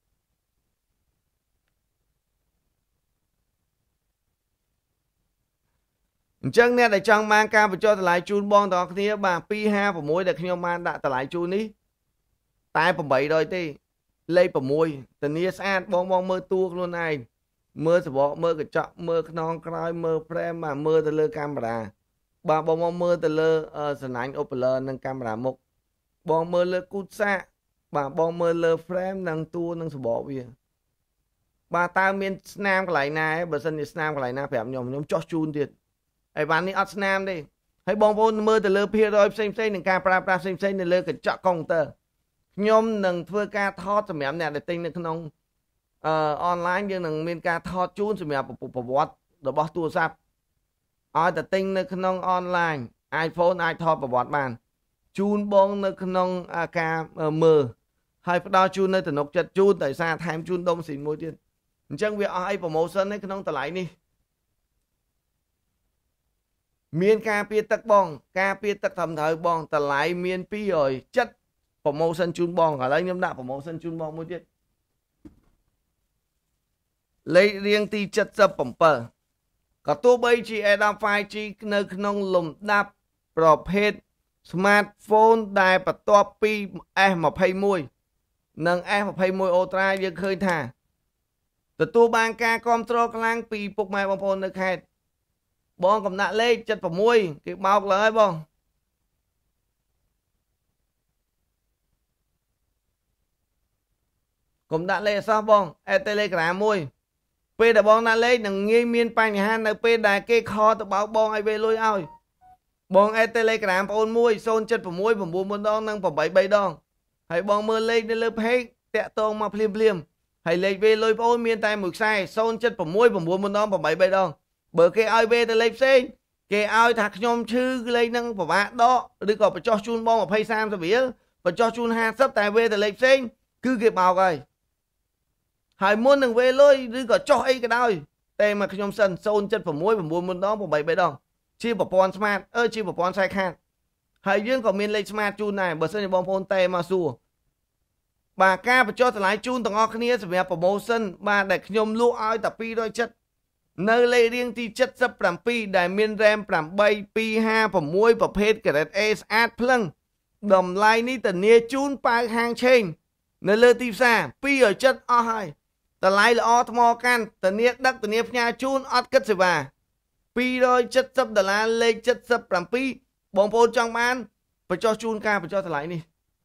អញ្ចឹងអ្នកដែលចង់បានការបញ្ចុះតម្លៃជូនបងទាំងអស់គ្នាបាទ256ដែលខ្ញុំបានដាក់តម្លៃជូននេះតែ$800ទេលេខ6ធានាស្អាតបងមើលតួខ្លួនឯងមើលសបកមើលកញ្ចក់មើលខ្នងក្រោយមើល frame បាទមើលទៅលើកាមេរ៉ាបាទបងមើលទៅលើសណាញ់ Opler និងកាមេរ៉ាមុខបងមើលលើគូតសាកបាទបងមើលលើ frame និងតួនិងសបកវាបាទតើមានស្នាមកន្លែងណាបើសិនជាស្នាមកន្លែងណាប្រាប់ខ្ញុំចោះជូនទៀតហើយបាននេះអត់ស្នាមទេហើយបងប្អូនមើលទៅលើភាគរយផ្សេងនឹងការប្រើប្រាស់ផ្សេងនៅលើកញ្ចក់កុំព្យូទ័រខ្ញុំនឹងធ្វើការថតសម្រាប់អ្នកដែលទិញនៅក្នុងonline យើងនឹងមានការថតជូនសម្រាប់ប្រវត្តិរបស់ទូរស័ព្ទឲ្យតែទិញនៅក្នុង online iPhone អាចថតប្រវត្តិបានជូនបងនៅក្នុងការមើលហើយផ្ដល់ជូននៅទំនុកចិត្តជូនតែសារថែមជូនដុំស៊ីនមួយទៀតអញ្ចឹងវាអស់អី promotion នៅក្នុងតម្លៃនេះមានការពារទឹកបងការពារទឹកត្រឹមត្រូវបងតម្លៃមាន270 promotion ជូនបងឥឡូវខ្ញុំដាក់ promotion ជូនបងមួយទៀតលេខរៀងទី77ក៏ទោះបីជា Adobe 5G នៅក្នុងលំដាប់ប្រភេទ smartphone ដែលបន្ទាប់ពី S21 និង S21 Ultra យើងឃើញថាទទួលបានការគាំទ្រខ្លាំងពីពុកម៉ែបងប្អូននៅខេត្តបងកំណាក់លេខ76គេបោកលើហើយបង cũng đã lệ sao bong Telegram môi pe đã bong đã lấy đừng nghi miên bánh hanនៅពេលដែលគេខទៅបោកបងឲ្យវេលុយឲ្យបង Telegram បងអូនមួយ076 9 ដងនិង83 ដងហើយបងមើលលេខនៅលើ page តាក់តងមកភ្លាមហើយលេខវេលុយបងអូនមានតែមួយខ្សែ076 9 ដង83 ដងបើគេឲ្យវេទៅលេខផ្សេងគេឲ្យថាខ្ញុំឈឺលេខនឹងពិបាកដកឬក៏បញ្ចុះជូនបង20 30រៀលបញ្ចុះជូន50តែវេទៅលេខផ្សេងគឺគេបោកហើយមុននឹងវេលុយឬក៏ចុះអីក៏ដោយតែមកខ្ញុំសិន076 9 ដង83 ដងជាប្រព័ន្ធ smart ជាប្រព័ន្ធខ្សែខាតហើយយើងក៏មានលេខ smart ជូនដែរបើសិនជាបងប្អូនតែមកសួរបាទការបញ្ចុះតម្លៃជូនទាំងអស់គ្នាសម្រាប់ promotion បាទដែលខ្ញុំលក់ឲ្យតែ270នៅលេខរៀងទី77ដែលមាន RAM 8256ប្រភេទ grade A ស្អាតភ្លឹងតម្លៃនេះធានាជូនប៉ាវហាងឆេងនៅលើទីផ្សារ270អស់ហើយតម្លៃល្អថ្មកាន់ធានាដឹកធានាផ្ញើជូនអត់គិតសេវា$270លេខ77បងប្អូនចង់បានបញ្ចុះជូនការបញ្ចុះតម្លៃនេះ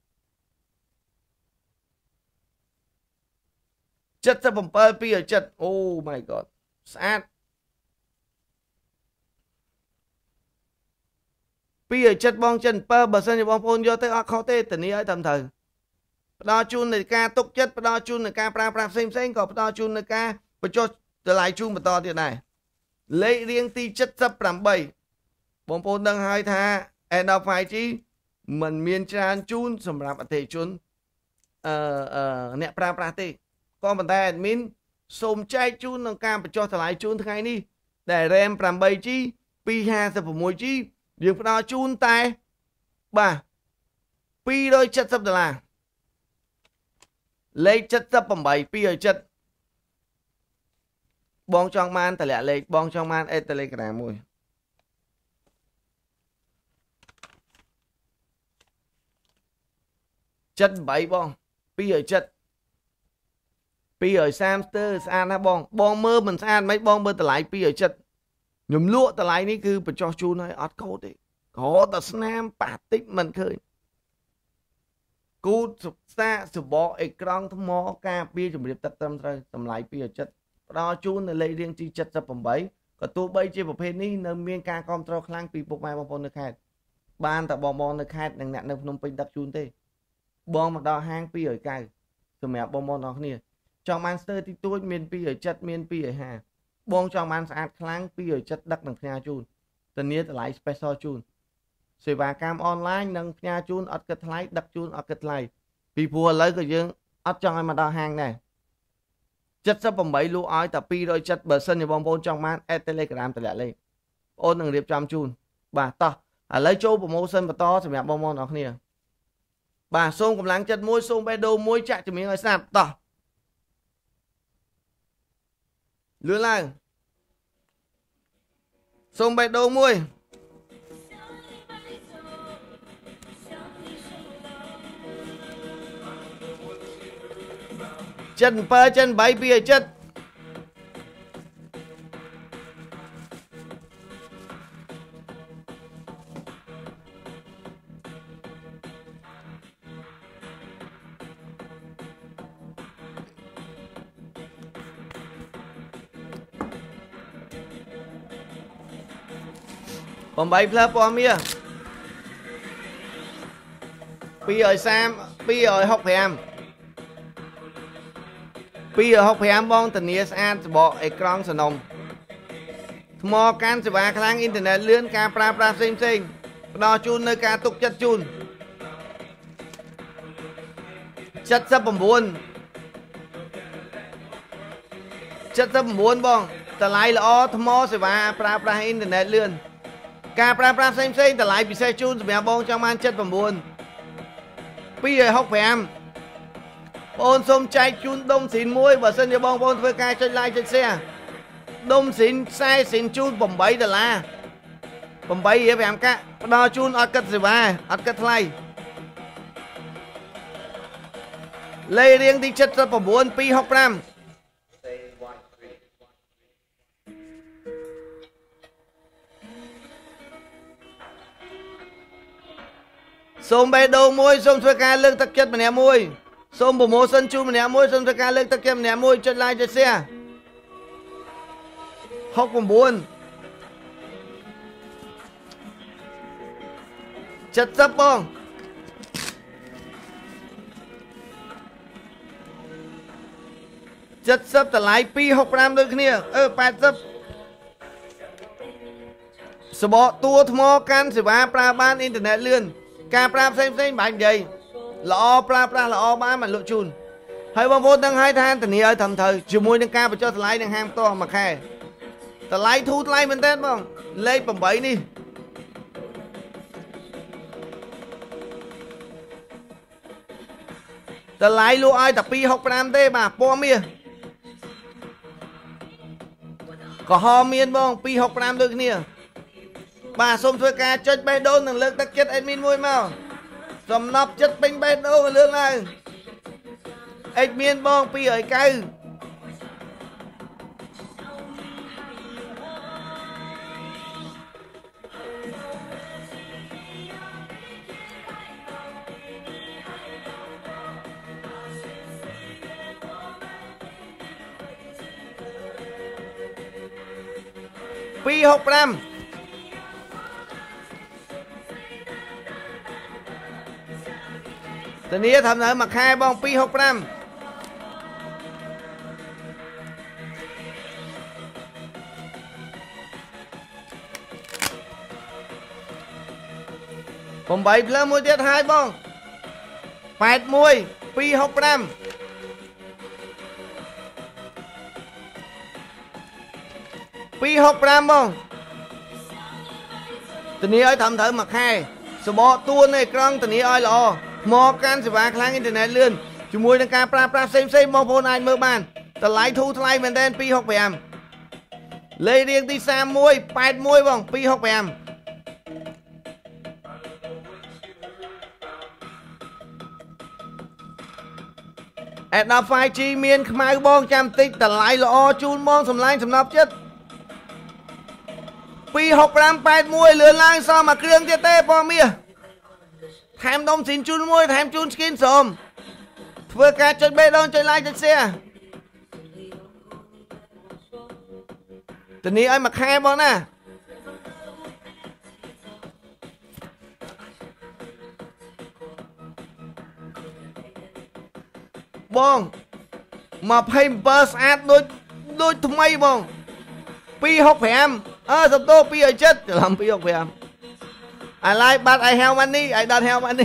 77 270 Oh my god ស្អាត270បង77បើសិនជាបងប្អូនយកទៅអត់ខុសទេធានាឲ្យត្រឹមត្រូវផ្ដល់ជូននៃការទុកចិត្តផ្ដល់ជូននៃការប្រើប្រាស់ផ្សេងក៏ផ្ដល់ជូននៃការបញ្ចុះតម្លៃជូនបន្តទៀតដែរលេខរៀងទី78បងប្អូនដឹងហើយថា Android 5G มันមានច្រើនជូនសម្រាប់អតិថិជនអ្នកប្រើប្រាស់ទេក៏ប៉ុន្តែ admin សូមចែកជូនក្នុងការបញ្ចុះតម្លៃជូនថ្ងៃនេះដែល RAM 8G 256G យើងផ្ដល់ជូនតែបាទ$270លេខ78 270បងចង់បានតម្លាក់លេខបងចង់បាន Telegram មួយ78បង270 230ស្ទើរស្អាតណាស់បងមើលមិនស្អាតមិនបងមើលតម្លៃ270ខ្ញុំលក់តម្លៃនេះគឺបញ្ចុះជូនឲ្យអត់កោតទេក្រតែស្នាមប៉ះតិចមិនឃើញគូសុសាសបកអេក្រង់ថ្មការពារជំរាបទឹកត្រឹមត្រូវតម្លៃ270ផ្ដល់ជូននៅលេខរៀងទី78ក៏ទោះបីជាប្រភេទនេះនៅមានការគ្រប់គ្រងខ្លាំងពីពុកម៉ែបងប្អូននៅខេត្តបានតែបងនៅខេត្តនិងអ្នកនៅភ្នំពេញដឹកជូនទេបងមកដល់ហាង290សម្រាប់បងប្អូនអរគ្នាចង់បានស្ទើរទីទួចមាន270មាន250បងចង់បានស្អាតខ្លាំង270ដឹកនឹងផ្ញើជូនធានាតម្លៃ special ជូនសេវាកម្មអនឡាញនិងផ្ញើជូនអត់គិតថ្លៃដឹកជូនអត់គិតថ្លៃពីព្រោះឥឡូវក៏យើងអត់ចង់ឲ្យមកដល់ហាងដែរ78លក់ឲ្យតែ270បើសិនជាបងប្អូនចង់បាន Telegram តម្លាក់លេខបងនឹងរៀបចំជូនបាទតោះឥឡូវចូល promotion បន្តសម្រាប់បងប្អូនអរគ្នាបាទសូមកម្លាំងចិត្តមួយសូមបេះដូងមួយចាក់ជំនាញឲ្យស្ដាប់តោះលឿនឡើងសូមបេះដូងមួយ77 78 2708ផ្លើពណ៌មាស230 265 265បងធានាស្អាតសបកអេក្រង់សនំថ្មកាន់សេវាខ្លាំងអ៊ីនធឺណិតលឿនការប្រើប្រាស់ផ្សេងផ្ដល់ជូននៅការទុកចិត្តជូន79បងតម្លៃល្អថ្មសេវាប្រើប្រាស់អ៊ីនធឺណិតលឿនការប្រើប្រាស់ផ្សេងតម្លៃពិសេសជូនសម្រាប់បងចង់បាន79 265បងសូមចែកជូនដុំស៊ីនមួយបើសិនជាបងប្អូនធ្វើការចុច like ចុច share ដុំស៊ីនខ្សែស៊ីនជូន$8 8.5 កាក់ផ្ដល់ជូនអត់គិតសេវាអត់គិតថ្លៃលេខរៀងទី79 265សូមបេះដូងមួយសូមធ្វើការលើកទឹកចិត្តម្នាក់មួយ Xôm promotion chú mình nè môi xôm cho ca lên tất kem nè môi cho like cho share. Học còn buồn. Chất sắp không? Chất sắp ta lại pi học ram đôi kia. 80 สบอตัวทมอกันสิว่าปลาบ้านอินเทอร์เน็ตเลื่อนการปลาเส้นบางใหญ่ละอปลาละอบ้านมันลุจุนให้บางคนตั้งให้ทานแต่นี่ทำเธอจมูกตั้งการไปเจอสไลด์ตั้งห้ามตัวมาแค่สไลด์ทูสไลด์มันเต้นบ้างเล่ปุ่มใบนี่สไลด์ลูกไอ้แต่ปีหกปรามเต้บ่าปอเมียก็ฮอเมียนบ้างปีหกปรามด้วยเนี่ยbà xôm thuê ca chơi bê đô nâng lực tắc chết admin môi mau xôm nọc chết binh bê đô mà lương này admin bong pi ở cây pi học nămตอนนี้ทำหนังมาแค่บ้องปีหกรำผมใบเริ่มมวยเดียดหายบ้อง8 มวยปี6 รำปี6 รำบ้องตอนนี้ไอ้ทำเถอะมาแค่สบอตัวในกล้องตอนนี้ไอ้หล่อมอการสิว่าครั้งอินเทอร์เน็ตเลื่อนจมวยในการปราเซมมองโพนายเมื่อบ้านแต่ไล่ทูทไล่เหมือนเดิมปี6 ไปเลยเรียงที่3 มวย8 มวยบ้องปี6 ไปแอดดาไฟจีเมียนขมายบ้องจำติดแต่ไล่ละอจูนบ้องสำลังสำนับchấtปี6 รำ8 มวยเหลือล่างซ้อมมาเครื่องเต้ปอเมียแถมดมสินจูนมวยแถมจูนสกินสมเพื่อการจดเบดอนจดไลน์จดเสียตอนนี้ไอ้มาแค่บ้องนะบ้องมาเพย์เบอร์สอาร์ตโดยทำไมบ้องปี6 แผมสมโตปีไอ้เจ็ดจะทำปี6 แผมI like but I have money I don't have money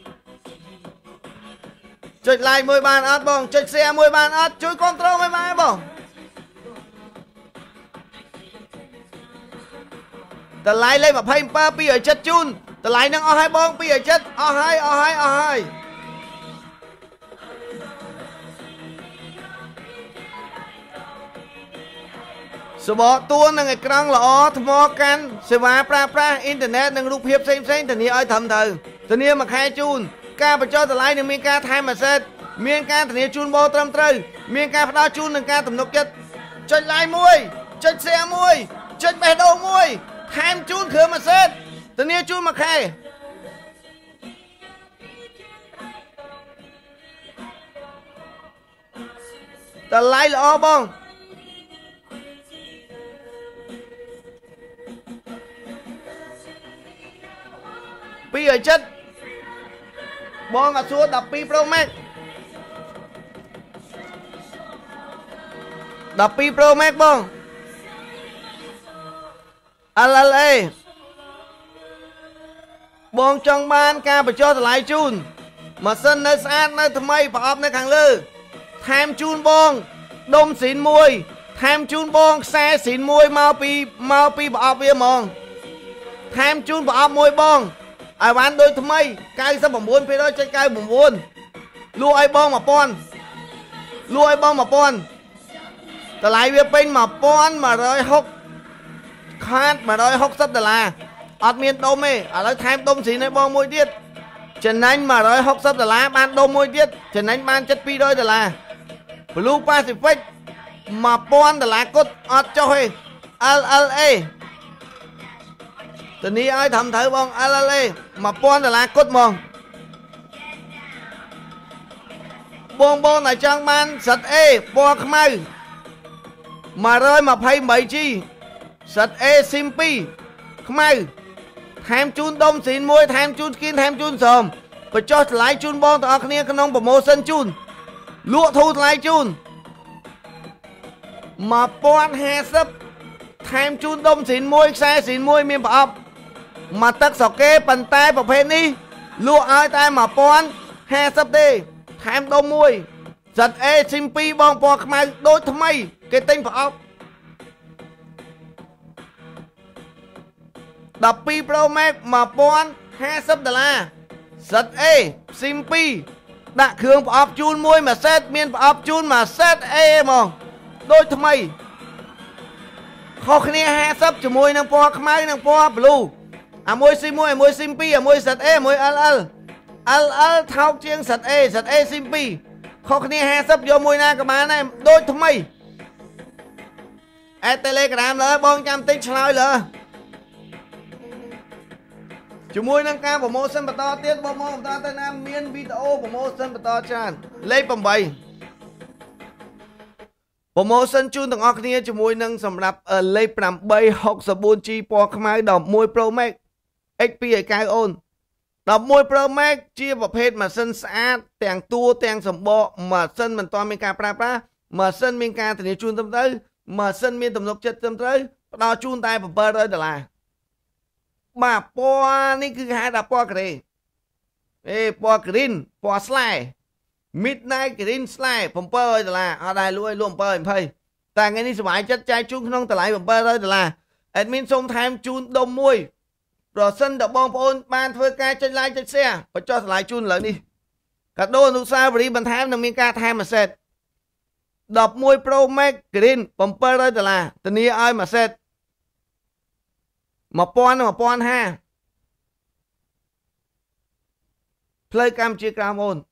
จดไลน์มวยบานอัดบ้องจดเสียมวยบานอัดช่วยคอนโทรลมวยบานบ้องแต่ไลน์เลยมาเพย์เบอร์ปีไอ้เจ็ดจูนแต่ไลน์นั่งเอาให้บ้องปีไอ้เจ็ดเอาให้สบอตัวนั่งไอ้กลางหล่อทมอกันเสวาปลาอินเทอร์เน็ตนั่งรูปเพียบเซ็งแต่นี้ไอ้ทำเธอแต่นี้มาแค่จูนการประจอแต่ไลน์หนึ่งมีการไทม์มาเสร็จมีการแต่นี้จูนโบตรมตรึมีการพนักจูนหนึ่งการตำนกจัดจดไลน์มวยจดเสียมวยจดเบดโดมวยไทม์จูนเขือมาเสร็จแต่นี้จูนมาแค่แต่ไลน์หล่อบ้องปีไอ้chấtบองกับซัวดับปีโปรแม็กดับปีโปรแม็กบองอะไรบองจองบ้านการประจอสลายจูนมาเส้นในสะอาดในทำไมปอบในขังลือแถมจูนบองดมสินมวยแถมจูนบองแซ่สินมวยมาปีปอบเวียมองแถมจูนปอบมวยบองไอ้วันโดยทำไมกายสมบูรณ์ไปด้วยใจกายบุ๋มบุญลูกไอ้บ้องมาป้อนแต่หลายเวียเป็นมาป้อนมา106คาดมา160 ดอลลาร์อัดเมียนดมอะไรแถมดมสีในบ้องมวยเดียดฉะนั้นมา160 ดอลลาร์บ้านดมมวยเดียดฉะนั้นบ้าน700 ดอลลาร์ลูกPacificมาป้อนดอลลาร์กดอัดchoให้ LLAตอนนี้ไอ้ทำเถอะบ้องอะไรมาป้อนแต่ละกดมอง Bông bông là trang ban sạch ê bò khám mau mà rơi mà phay mấy chi sạch ê simpi khám mau tham chun đông xin môi tham chun skin tham chun sờm và cho lại chun bông tao khá khá nông promotion chun lụa thu lại chun mà bọn hè sắp tham chun đông xin môi xe xin môi miền bảo ấp mà tất sọc kê bàn tay bảo phê ní lụa ai tay mà bọn hè sắp đi tham đông môi giật ê xin pi bong bò khám đôi thầm mây cái tên bảo ấp đập pi pro max mà bọn hè sắp đà la giật ê xin pi đã khương bảo ấp chun môi mà xét miền bảo ấp chun mà xét ê mà đôi thầm mây khó khăn hè sắp cho môi năng bò khám năng bò blue à môi sim pi à môi giật ê môi al thao chiêng giật ê sim pi khó khăn hè sắp vô môi na các bạn này đôi thầm mây telegram lỡ bong trăm tích slide lỡ chú môi nâng cao promotion bà to tiết bông mong ta tên nam miên video promotion bà to chan lấy bằng bày promotion chun tầng ọc nha chú môi nâng sầm lập ở lấy bằng bày học sở buôn chi bò khám ái đọc môi pro max XP ở cái ôn đọc môi pro max chia vào hết mà sân xã tàng tua tàng sầm bộ mà sân mình to mình ca pra mà sân mình ca thì chun tâm tới mà sân miên tầm lục chất tâm tới đo chun tay vào bơ rơi là mà poนี่คือหาดาปอกรีปอกรินปอสไลmidnight green slide ผมเปิดละเอาได้รวยร่วมเปิดเพ่แต่ไงนี่สมัยจัดใจจุ้งน้องตะไหลผมเปิดเลยละแอดมินส่งไทม์จูนดมมวยโปรเซนดอกบองโอนบานเพื่อการจัดไลน์จัดเสียไปจ่อตะไหลจูนเลยนี่กระโดดนุซาบริบันไทม์นำมีการไทม์มาเสร็จดอกมวยโปรแม็กกรีนผมเปิดเลยละตอนนี้ไอ้มาเสร็จมาป้อนห้าเพลย์กรรมจีกรามโอน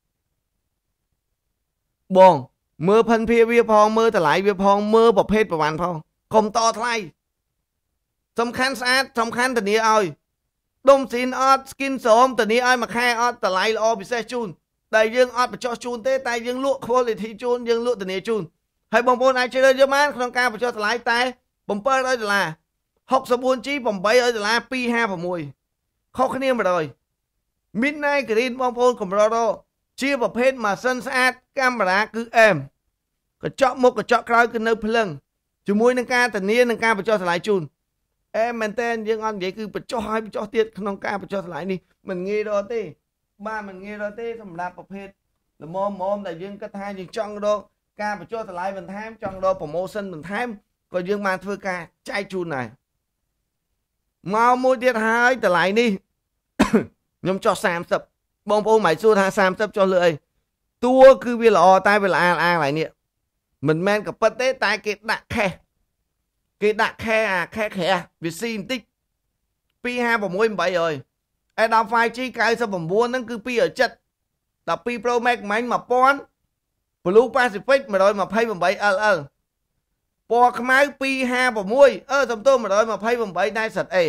บองมือพันเพียเวียพองมือตะไหลเวียพองมือประเภทประวันพองคมต่อไทยสำคัญสะอาดสำคัญแต่นี้เอาดมสินออดสกินสมแต่นี้เอามาแค่ออดตะไหลออบิเซจูนแต่ยังออดไปจ่อจูนเต้แต่ยังลวกโคลิทีจูนยังลวกแต่นี้จูนให้บองบนไอเชอร์เยอะมากต้องการไปจ่อตะไหลแต่ผมเปิดเลยแต่ละหกสบุนจีผมไปเลยแต่ละปีห้าผมมวยข้อคะแนนมาเลยมิดไนท์กรีนบองบนของเราchiaประเภทมาสนสะอาดกล้ามราคือเอ็มก็เจาะมุกก็เจาะกรอยคือเนื้อเพลิงจมูกนังการแต่นี้นังการไปเจาะสลายจูนเอ็มแมนเทนยังอันใหญ่คือไปเจาะให้ไปเจาะเตี้ยขนมการไปเจาะสลายนี่มันเงี้ยโรตีบ้านมันเงี้ยโรตีสำหรับประเภทละมอมแต่ยังกระทายยังจ้องโดการไปเจาะสลายมันแทมจ้องโดโปรโมชั่นมันแทมก็ยังมาเพื่อการใจจูนไหนมาโมเดียร์หายแต่ไหลนี่ยมเจาะ30บองโปหมายสู้ทาง30cho lưỡi tua cứ vì là o tai vì là a lại nè mình menกับปัตเต้ตายเกดะแค่vì xin tích pi 5 6 7rồi ai đào phai chi cái saoผมbuôn nó cứ pi ở chất đọc pi pro max máy mà pon blue pacific mà rồi mà pay 7 ปอขมายปี5 6สมตัวมาrồi mà pay 7ได้สัตว์เอ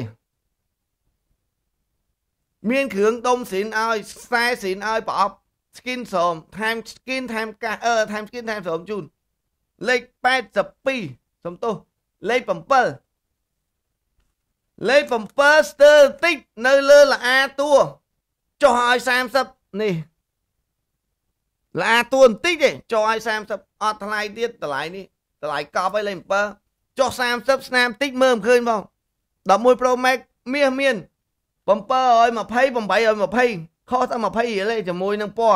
เมียนเขืองต้มสินเอาใส่สินเอาปอบสกินสมทำสกินทำกาทำสกินทำสมจุนเลข8ปีสมตัวเลขปั๊มเปอร์สเตอร์ติ๊กเนอเลอละอาตัวcho ai30นี่ละอาตัวติ๊กดิcho ai 30ออดทลายเตี้ยตะไหลนี่ตะไหลกอบไปเลยเปอร์cho 30สนามติ๊กเมื่อคืนบ้างดอกมวยโปรแม็กเมียนผมเปิดมาให้ผมไปมาให้ข้อตั้งมาให้อะไรจะมวยนังปอ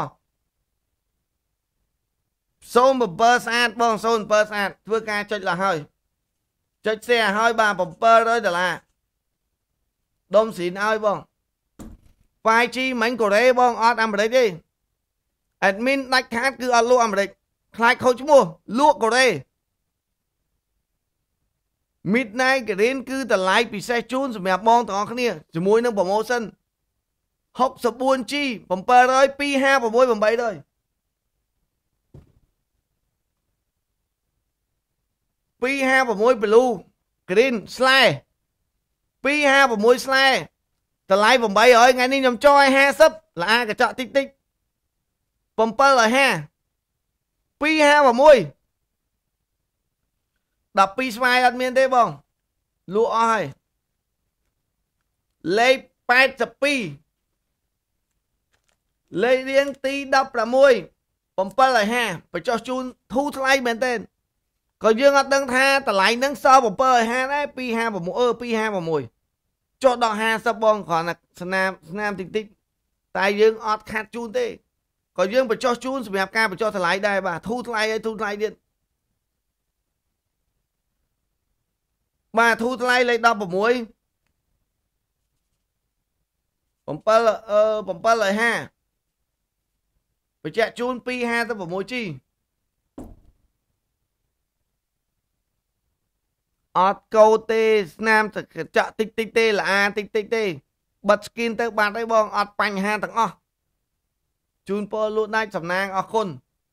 โซนแบบเปิดสะอาดบ้องโซนเปิดสะอาดเพื่อการจุดละเฮ้ยจุดเสียเฮ้ยบ้าผมเปิดเลยแต่ละดมสีน้อยบ้องไฟจีเหมือนกเรบ้องออดอเมริกดิแอดมินนักคัดคืออลูอเมริกคล้ายเขาชั่วโมงลวกกเรมิดไนท์กรีนคือแต่ไลฟ์ปีเซจูนสมัยมองต่อข้างนี้จมูกนั่งโปรโมชั่น6 สบุนจีผมเปิดเลยปี5 6ผมไปเลยปี5 6 blue green slide ปี5 6 slide แต่ไลฟ์ผมไปเลยไงนี่ยำจอย50là a cái chợ tích tíchผมเปิดเลย 256 12 ស្វាយអត់មានទេបងលក់អស់ហើយលេខ82លេខរៀងទី16 750បញ្ចុះជូនធូរថ្លៃមែនទេក៏យើងអត់ដឹងថាតម្លៃនឹងសល់750ដែរ256ចុះដល់50បងគ្រាន់តែស្នាមតិចតិចតែយើងអត់ខាត់ជូនទេក៏យើងបញ្ចុះជូនសម្រាប់ការបញ្ចុះថ្លៃដែរបាទធូរថ្លៃហើយធូរថ្លៃទៀតបាទធូរថ្លៃលេខ16 750បញ្ជាក់ជូន 256G អត់កោទេស្នាមចាក់តិចតិចទេល្អតិចតិចទេបិទ skin ទៅបាត់ហើយបងអត់បញ្ហាទាំងអស់ជូនពរលក់ដាច់សំណាងអរគុណ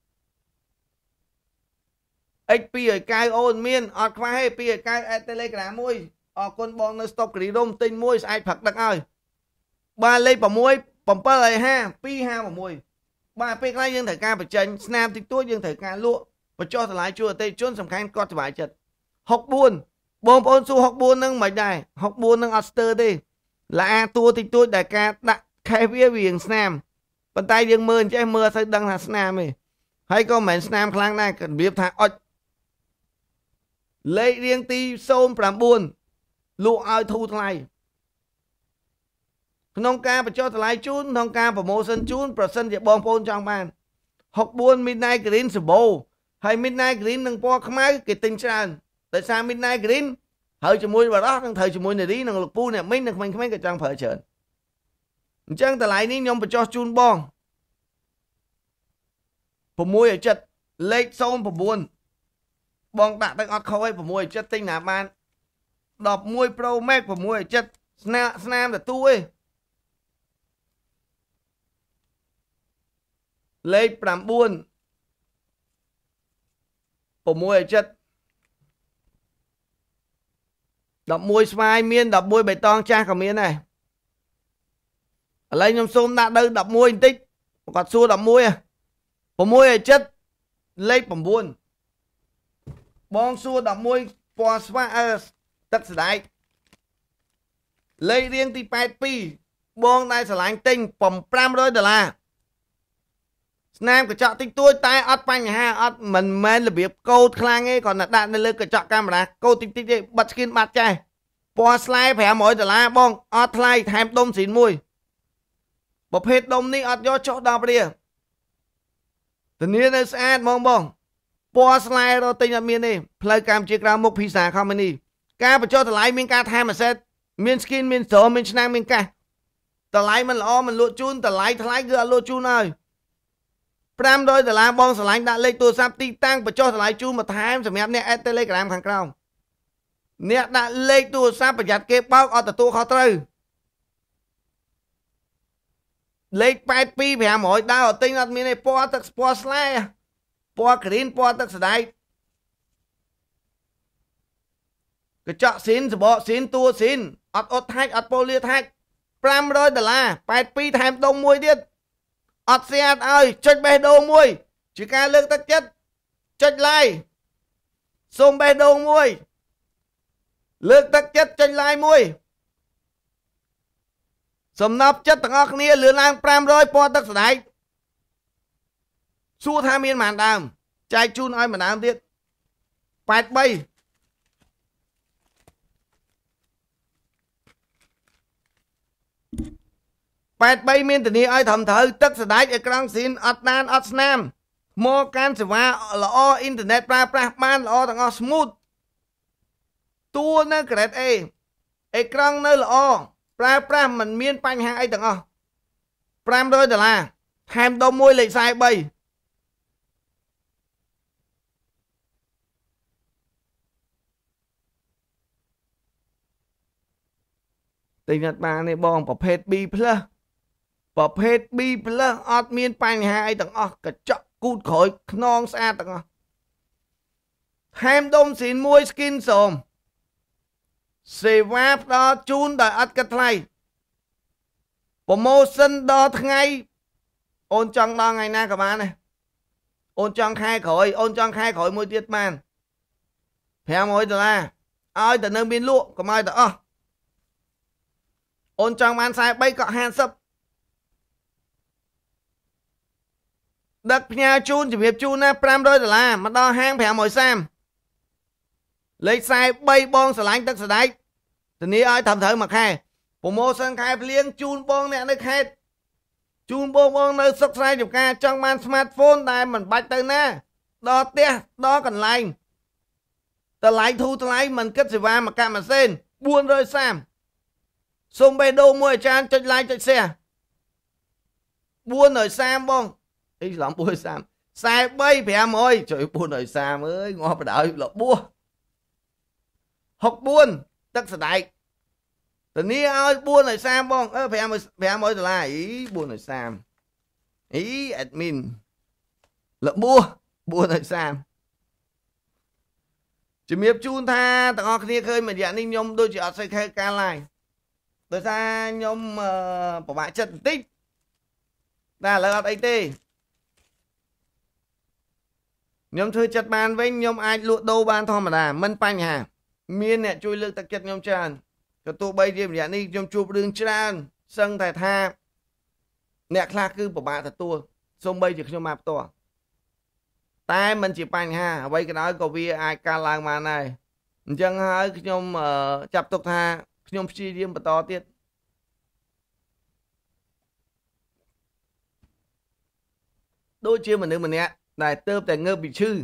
X290 អូនមានអត់ខ្វះទេ290 at Telegram មួយអរគុណបងនៅ stop គ្រីរ៉ុមទិញមួយស្អែកផឹកដឹកឲ្យបាទលេខ6 750 256បាទពេលខ្លះយើងត្រូវការបញ្ចេញស្នាមតិចតួចយើងត្រូវការលក់បញ្ចុះតម្លៃជួយអតិថិជនសំខាន់គាត់សុខចិត្ត64បងប្អូនសួរ64នឹងមិនដែរ64នឹងអត់ស្ទើរទេល្អតួតិចតួចដែលការដាក់ខេសវារៀងស្នាមប៉ុន្តែយើងមើលអញ្ចេះមើលអត់សូវដឹងថាស្នាមទេហើយក៏មិនមែនស្នាមខ្លាំងដែររបៀបថាអុចលេខរៀងទី09លក់ឲ្យធូរថ្លៃក្នុងការបញ្ចុះតម្លៃជូនក្នុងការប្រម៉ូសិនជូនប្រសិនជាបងប្អូនចង់បាន64 Midnight Green សម្បូរហើយ Midnight Green នឹងពណ៌ខ្មៅគេទិញច្រើនដោយសារ Midnight Green ហើយជាមួយបារោះនឹងត្រូវជាមួយនារីនិងលោកពូអ្នកមីងនិងក្មេងៗក៏ចង់ប្រើច្រើនអញ្ចឹងតម្លៃនេះខ្ញុំបញ្ចុះជូនបង6ឲ្យចិត្តលេខ09បងដាក់ទៅអត់ខុសឯ6ឲ្យចិត្តទិញណាបាន11 Pro Max 6ឲ្យចិត្តស្នាមទៅទូឯងលេខ9 6ឲ្យចិត្ត11ស្វាយមាន11បៃតងចាស់ក៏មានដែរឥឡូវខ្ញុំសូមដាក់ទៅ11បន្តិចគាត់សួរ11 6ឲ្យចិត្តលេខ9បងសួរ11ពណ៌ស្វាទឹកស្ដែកលេខរៀងទី82បងដែលឆ្លាញ់ទិញ$500ស្នាមកញ្ចក់តិចតួចតែអត់បញ្ហាអត់មិនមែនរបៀបកោតខ្លាំងទេគ្រាន់តែដាក់នៅលើកញ្ចក់កាមេរ៉ាកោតតិចតិចទេបិទ skin បាត់ចេះពណ៌ស្លែ$500បងអត់ថ្លៃថែមដុំស៊ីនមួយប្រភេទដុំនេះអត់យកចុះដល់ព្រាធានានៅស្អាតហ្មងបងពណ៌ស្លែរត់ទិញអត់មានទេផ្លូវកម្ពុជាក្រៅមុខភីសាខមនីការបញ្ចុះតម្លៃមានការថែមអាសេតមាន skin មានស្រោមានឆ្នាំងមានកាសតម្លៃមិនល្អមិនលក់ជូនតម្លៃថ្លៃគឺអត់លក់ជូនហើយ$500បងឆ្លាញ់ដាក់លេខទូរស័ព្ទទីតាំងបញ្ចុះតម្លៃជូនបន្ថែមសម្រាប់អ្នក at Telegram ខាងក្រោមអ្នកដាក់លេខទូរស័ព្ទប្រយ័ត្នគេបោកអត់ទទួលខុសត្រូវលេខ82 500ដើរទិញអត់មានទេពណ៌ទឹកពណ៌ស្លែពណ៌ green ពណ៌ទឹកស្ដែកកញ្ចក់ស៊ីនសបកស៊ីនតួស៊ីនអត់អត់ថាច់អត់ប៉ូលីថាច់$500 82ថែមដុំមួយទៀតអត់ស្អាតឲ្យចុចបេះដូងមួយជាការលើកទឹកចិត្តចុច like សូមបេះដូងមួយលើកទឹកចិត្តចុច like មួយសំណប់ចិត្តទាំងអស់គ្នាលឿនឡើង500ពណ៌ទឹកស្ដែកសួរថាមានប៉ុន្មានដើមចែកជូនឲ្យមួយដើមទៀត83មានធានាឲ្យត្រឹមត្រូវទឹកស្ដែកអេក្រង់ស៊ីនអត់ដានអត់ស្នាមមកកាន់សេវាល្អអ៊ីនធឺណិតប្រើប្រាស់បានល្អទាំងអស់ smooth តួនៅ grade A អេក្រង់នៅល្អប្រើប្រាស់មិនមានបញ្ហាអីទាំងអស់$500ថែមដុំមួយលេខ43ទិញអត់បានទេបងប្រភេទ B+ ប្រភេទ B+ អត់មានបញ្ហាអីទាំងអស់កញ្ចក់គូតក្រោយខ្នងស្អាតទាំងអស់ថែមដុំស៊ីនមួយ skin សូមសេវាផ្ដល់ជូនដោយអត់គិតថ្លៃប្រម៉ូសិនដល់ថ្ងៃអូនចង់ដល់ថ្ងៃណាក៏បានដែរ ôn trong khai khỏi môi tiết man phèo môi đô la ơi tờ nâng biên lụa có mai tờ ôn trong man sai bay cọ hand sấp đặc nhà chun chỉ việc chun na $5 là mà đo hang phèo môi sam lấy sai bay bong sờ lánh tất sờ đáy từ ní ơi thầm thở mà khai promotion khai liêng chun bong nè nơi khai chun bong nơi subscribe chụp ca trong man smartphone này mình bạch từ na đo tia đo cần lành tờ lái thu tờ lái mình kết sự va mà cam mà sen buôn rơi sam xung bê đô mua chan cho like cho xe buôn ở sam bong ý lắm buôn sam sai bay phè môi trời buôn ở sam ơi ngon phải đợi là buôn học buôn tất sẽ đại từ ní ơi buôn ở sam bong phè môi là ý buôn ở sam ý admin là buôn ở sam chỉ miếp chun tha tặng ngọc kia khơi mà dạng ninh nhôm đôi chị ở xây khai ca lại tôi ra nhôm của bạn chân tích ta là đây tê nhôm thư chặt bàn với nhôm ai lụa đâu ban thôi mà đà mân panh hà miên nè chui lưng tạc chặt nhôm tràn cái tụ bay đi dạng ninh nhôm chụp đường tràn sân thải tha nè khla cư của bạn thật tua xong bay chỉ nhôm map to tai mình chỉ bành ha bây cái nói có vì ai ca lang mà này chẳng hơi nhôm chập tục ha nhôm chi điếm và to tiết đôi chia mình nữa mình nè này tớp tại ngơ bị chư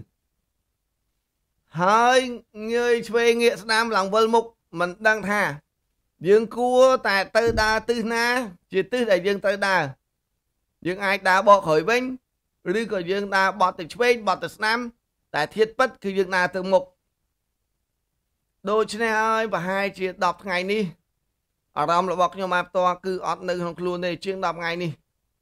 hơi người thuê nghĩa nam lòng vơ mục mình đang tha dương cua tại tư đa tư na chỉ tư đại dương tư đa dương ai đã bỏ khỏi bánhឬក៏យើងដើរបត់ទៅឆ្វេងបត់ទៅស្ដាំតែធៀបពិតគឺយើងដើរទៅមុខដូច្នេះហើយប្រហែលជា10ថ្ងៃនេះអារម្មណ៍របស់ខ្ញុំមកផ្ទាល់គឺអត់នៅក្នុងខ្លួនទេជាង10ថ្ងៃនេះ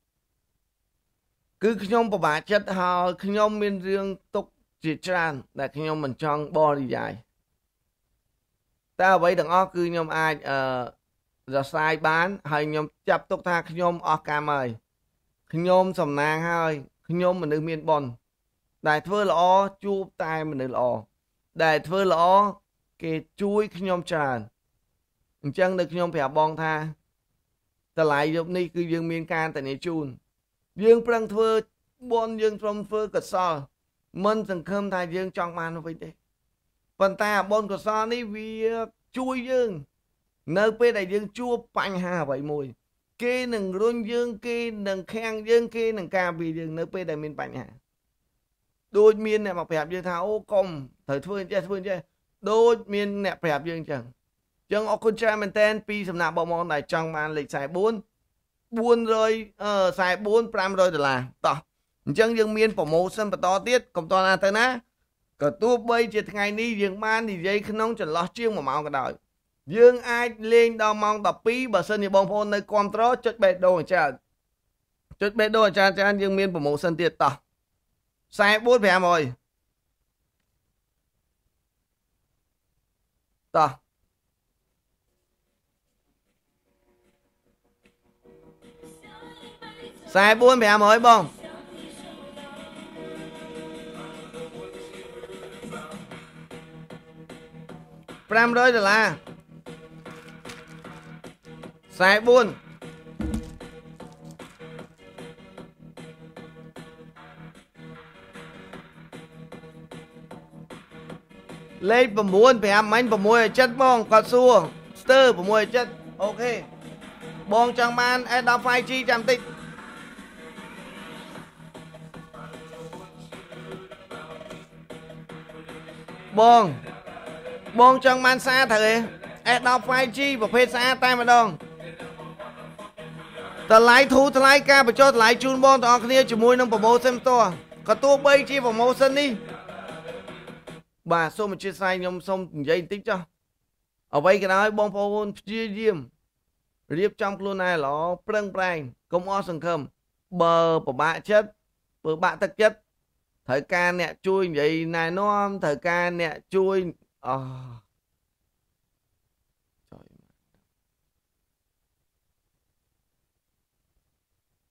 គឺខ្ញុំពិបាកចិត្តហើយខ្ញុំមានរឿងទុកជាច្រើនដែលខ្ញុំមិនចង់បរិយាយតែអ្វីទាំងអស់គឺខ្ញុំអាចរសាយបានហើយខ្ញុំចាប់ទុកថាខ្ញុំអស់កម្មហើយខ្ញុំសំណាងហើយខ្ញុំមនុស្សមានបុណ្យដែលធ្វើល្អជួបតែមនុស្សល្អដែលធ្វើល្អគេជួយខ្ញុំច្រើនអញ្ចឹងនៅខ្ញុំប្រាប់បងថាតម្លៃយប់នេះគឺយើងមានការតនីជូនយើងប្រឹងធ្វើបុណ្យយើងព្រមធ្វើកុសលមិនសង្ឃឹមថាយើងចង់បានវិញទេប៉ុន្តែអាបុណ្យកុសលនេះវាជួយយើងនៅពេលដែលយើងជួបបញ្ហាអ្វីមួយគេនឹងរុញយើងគេនឹងខាំងយើងគេនឹងការពារយើងនៅពេលដែលមានបញ្ហាដូចមានអ្នកមកប្រាប់យើងថាអូកុំត្រូវធ្វើអញ្ចេះដូចមានអ្នកប្រាប់យើងអញ្ចឹងអរគុណច្រើនមែនតើពីសំណាក់បងប្អូនដែលចង់បានលេខ44 $500 តោះអញ្ចឹងយើងមានប្រម៉ូសិនបន្តទៀតកុំតណាទៅណាក៏ទោះបីជាថ្ងៃនេះយើងបាននិយាយក្នុងចន្លោះជាង1ម៉ោងក៏ដោយយើងអាចលេងដល់ម៉ោង12បើសិនជាបងប្អូននៅគ្រប់ត្រចុចបេះដូងអាចារ្យយើងមានប្រម៉ូសិនទៀតតោះ44 500តោះ44 500បង$500 44 លេខ9 5 មិញ6 7បងគាត់សួរស្ទើ6 7អូខេបងចង់បាន S10 5G ចាំតិចបងចង់បានសារត្រូវទេ S10 5G ប្រភេទសារតែម្ដងតម្លៃធូរថ្លៃការបញ្ចុះតម្លៃជូនបងទាំងអស់គ្នាជាមួយនឹង promotion ផ្ទាល់ក៏ទោះបីជា promotion នេះបាទសូមអធិស្ឋានខ្ញុំសូមនិយាយបន្តិចចុះអ្វីក៏ដោយបងប្អូនព្យាយាមរៀបចំខ្លួនឯងល្អប្រឹងប្រែងកុំអស់សង្ឃឹមបើពិបាកចិត្តបើបាក់ទឹកចិត្តត្រូវការអ្នកជួយនិយាយណែនាំត្រូវការអ្នកជួយ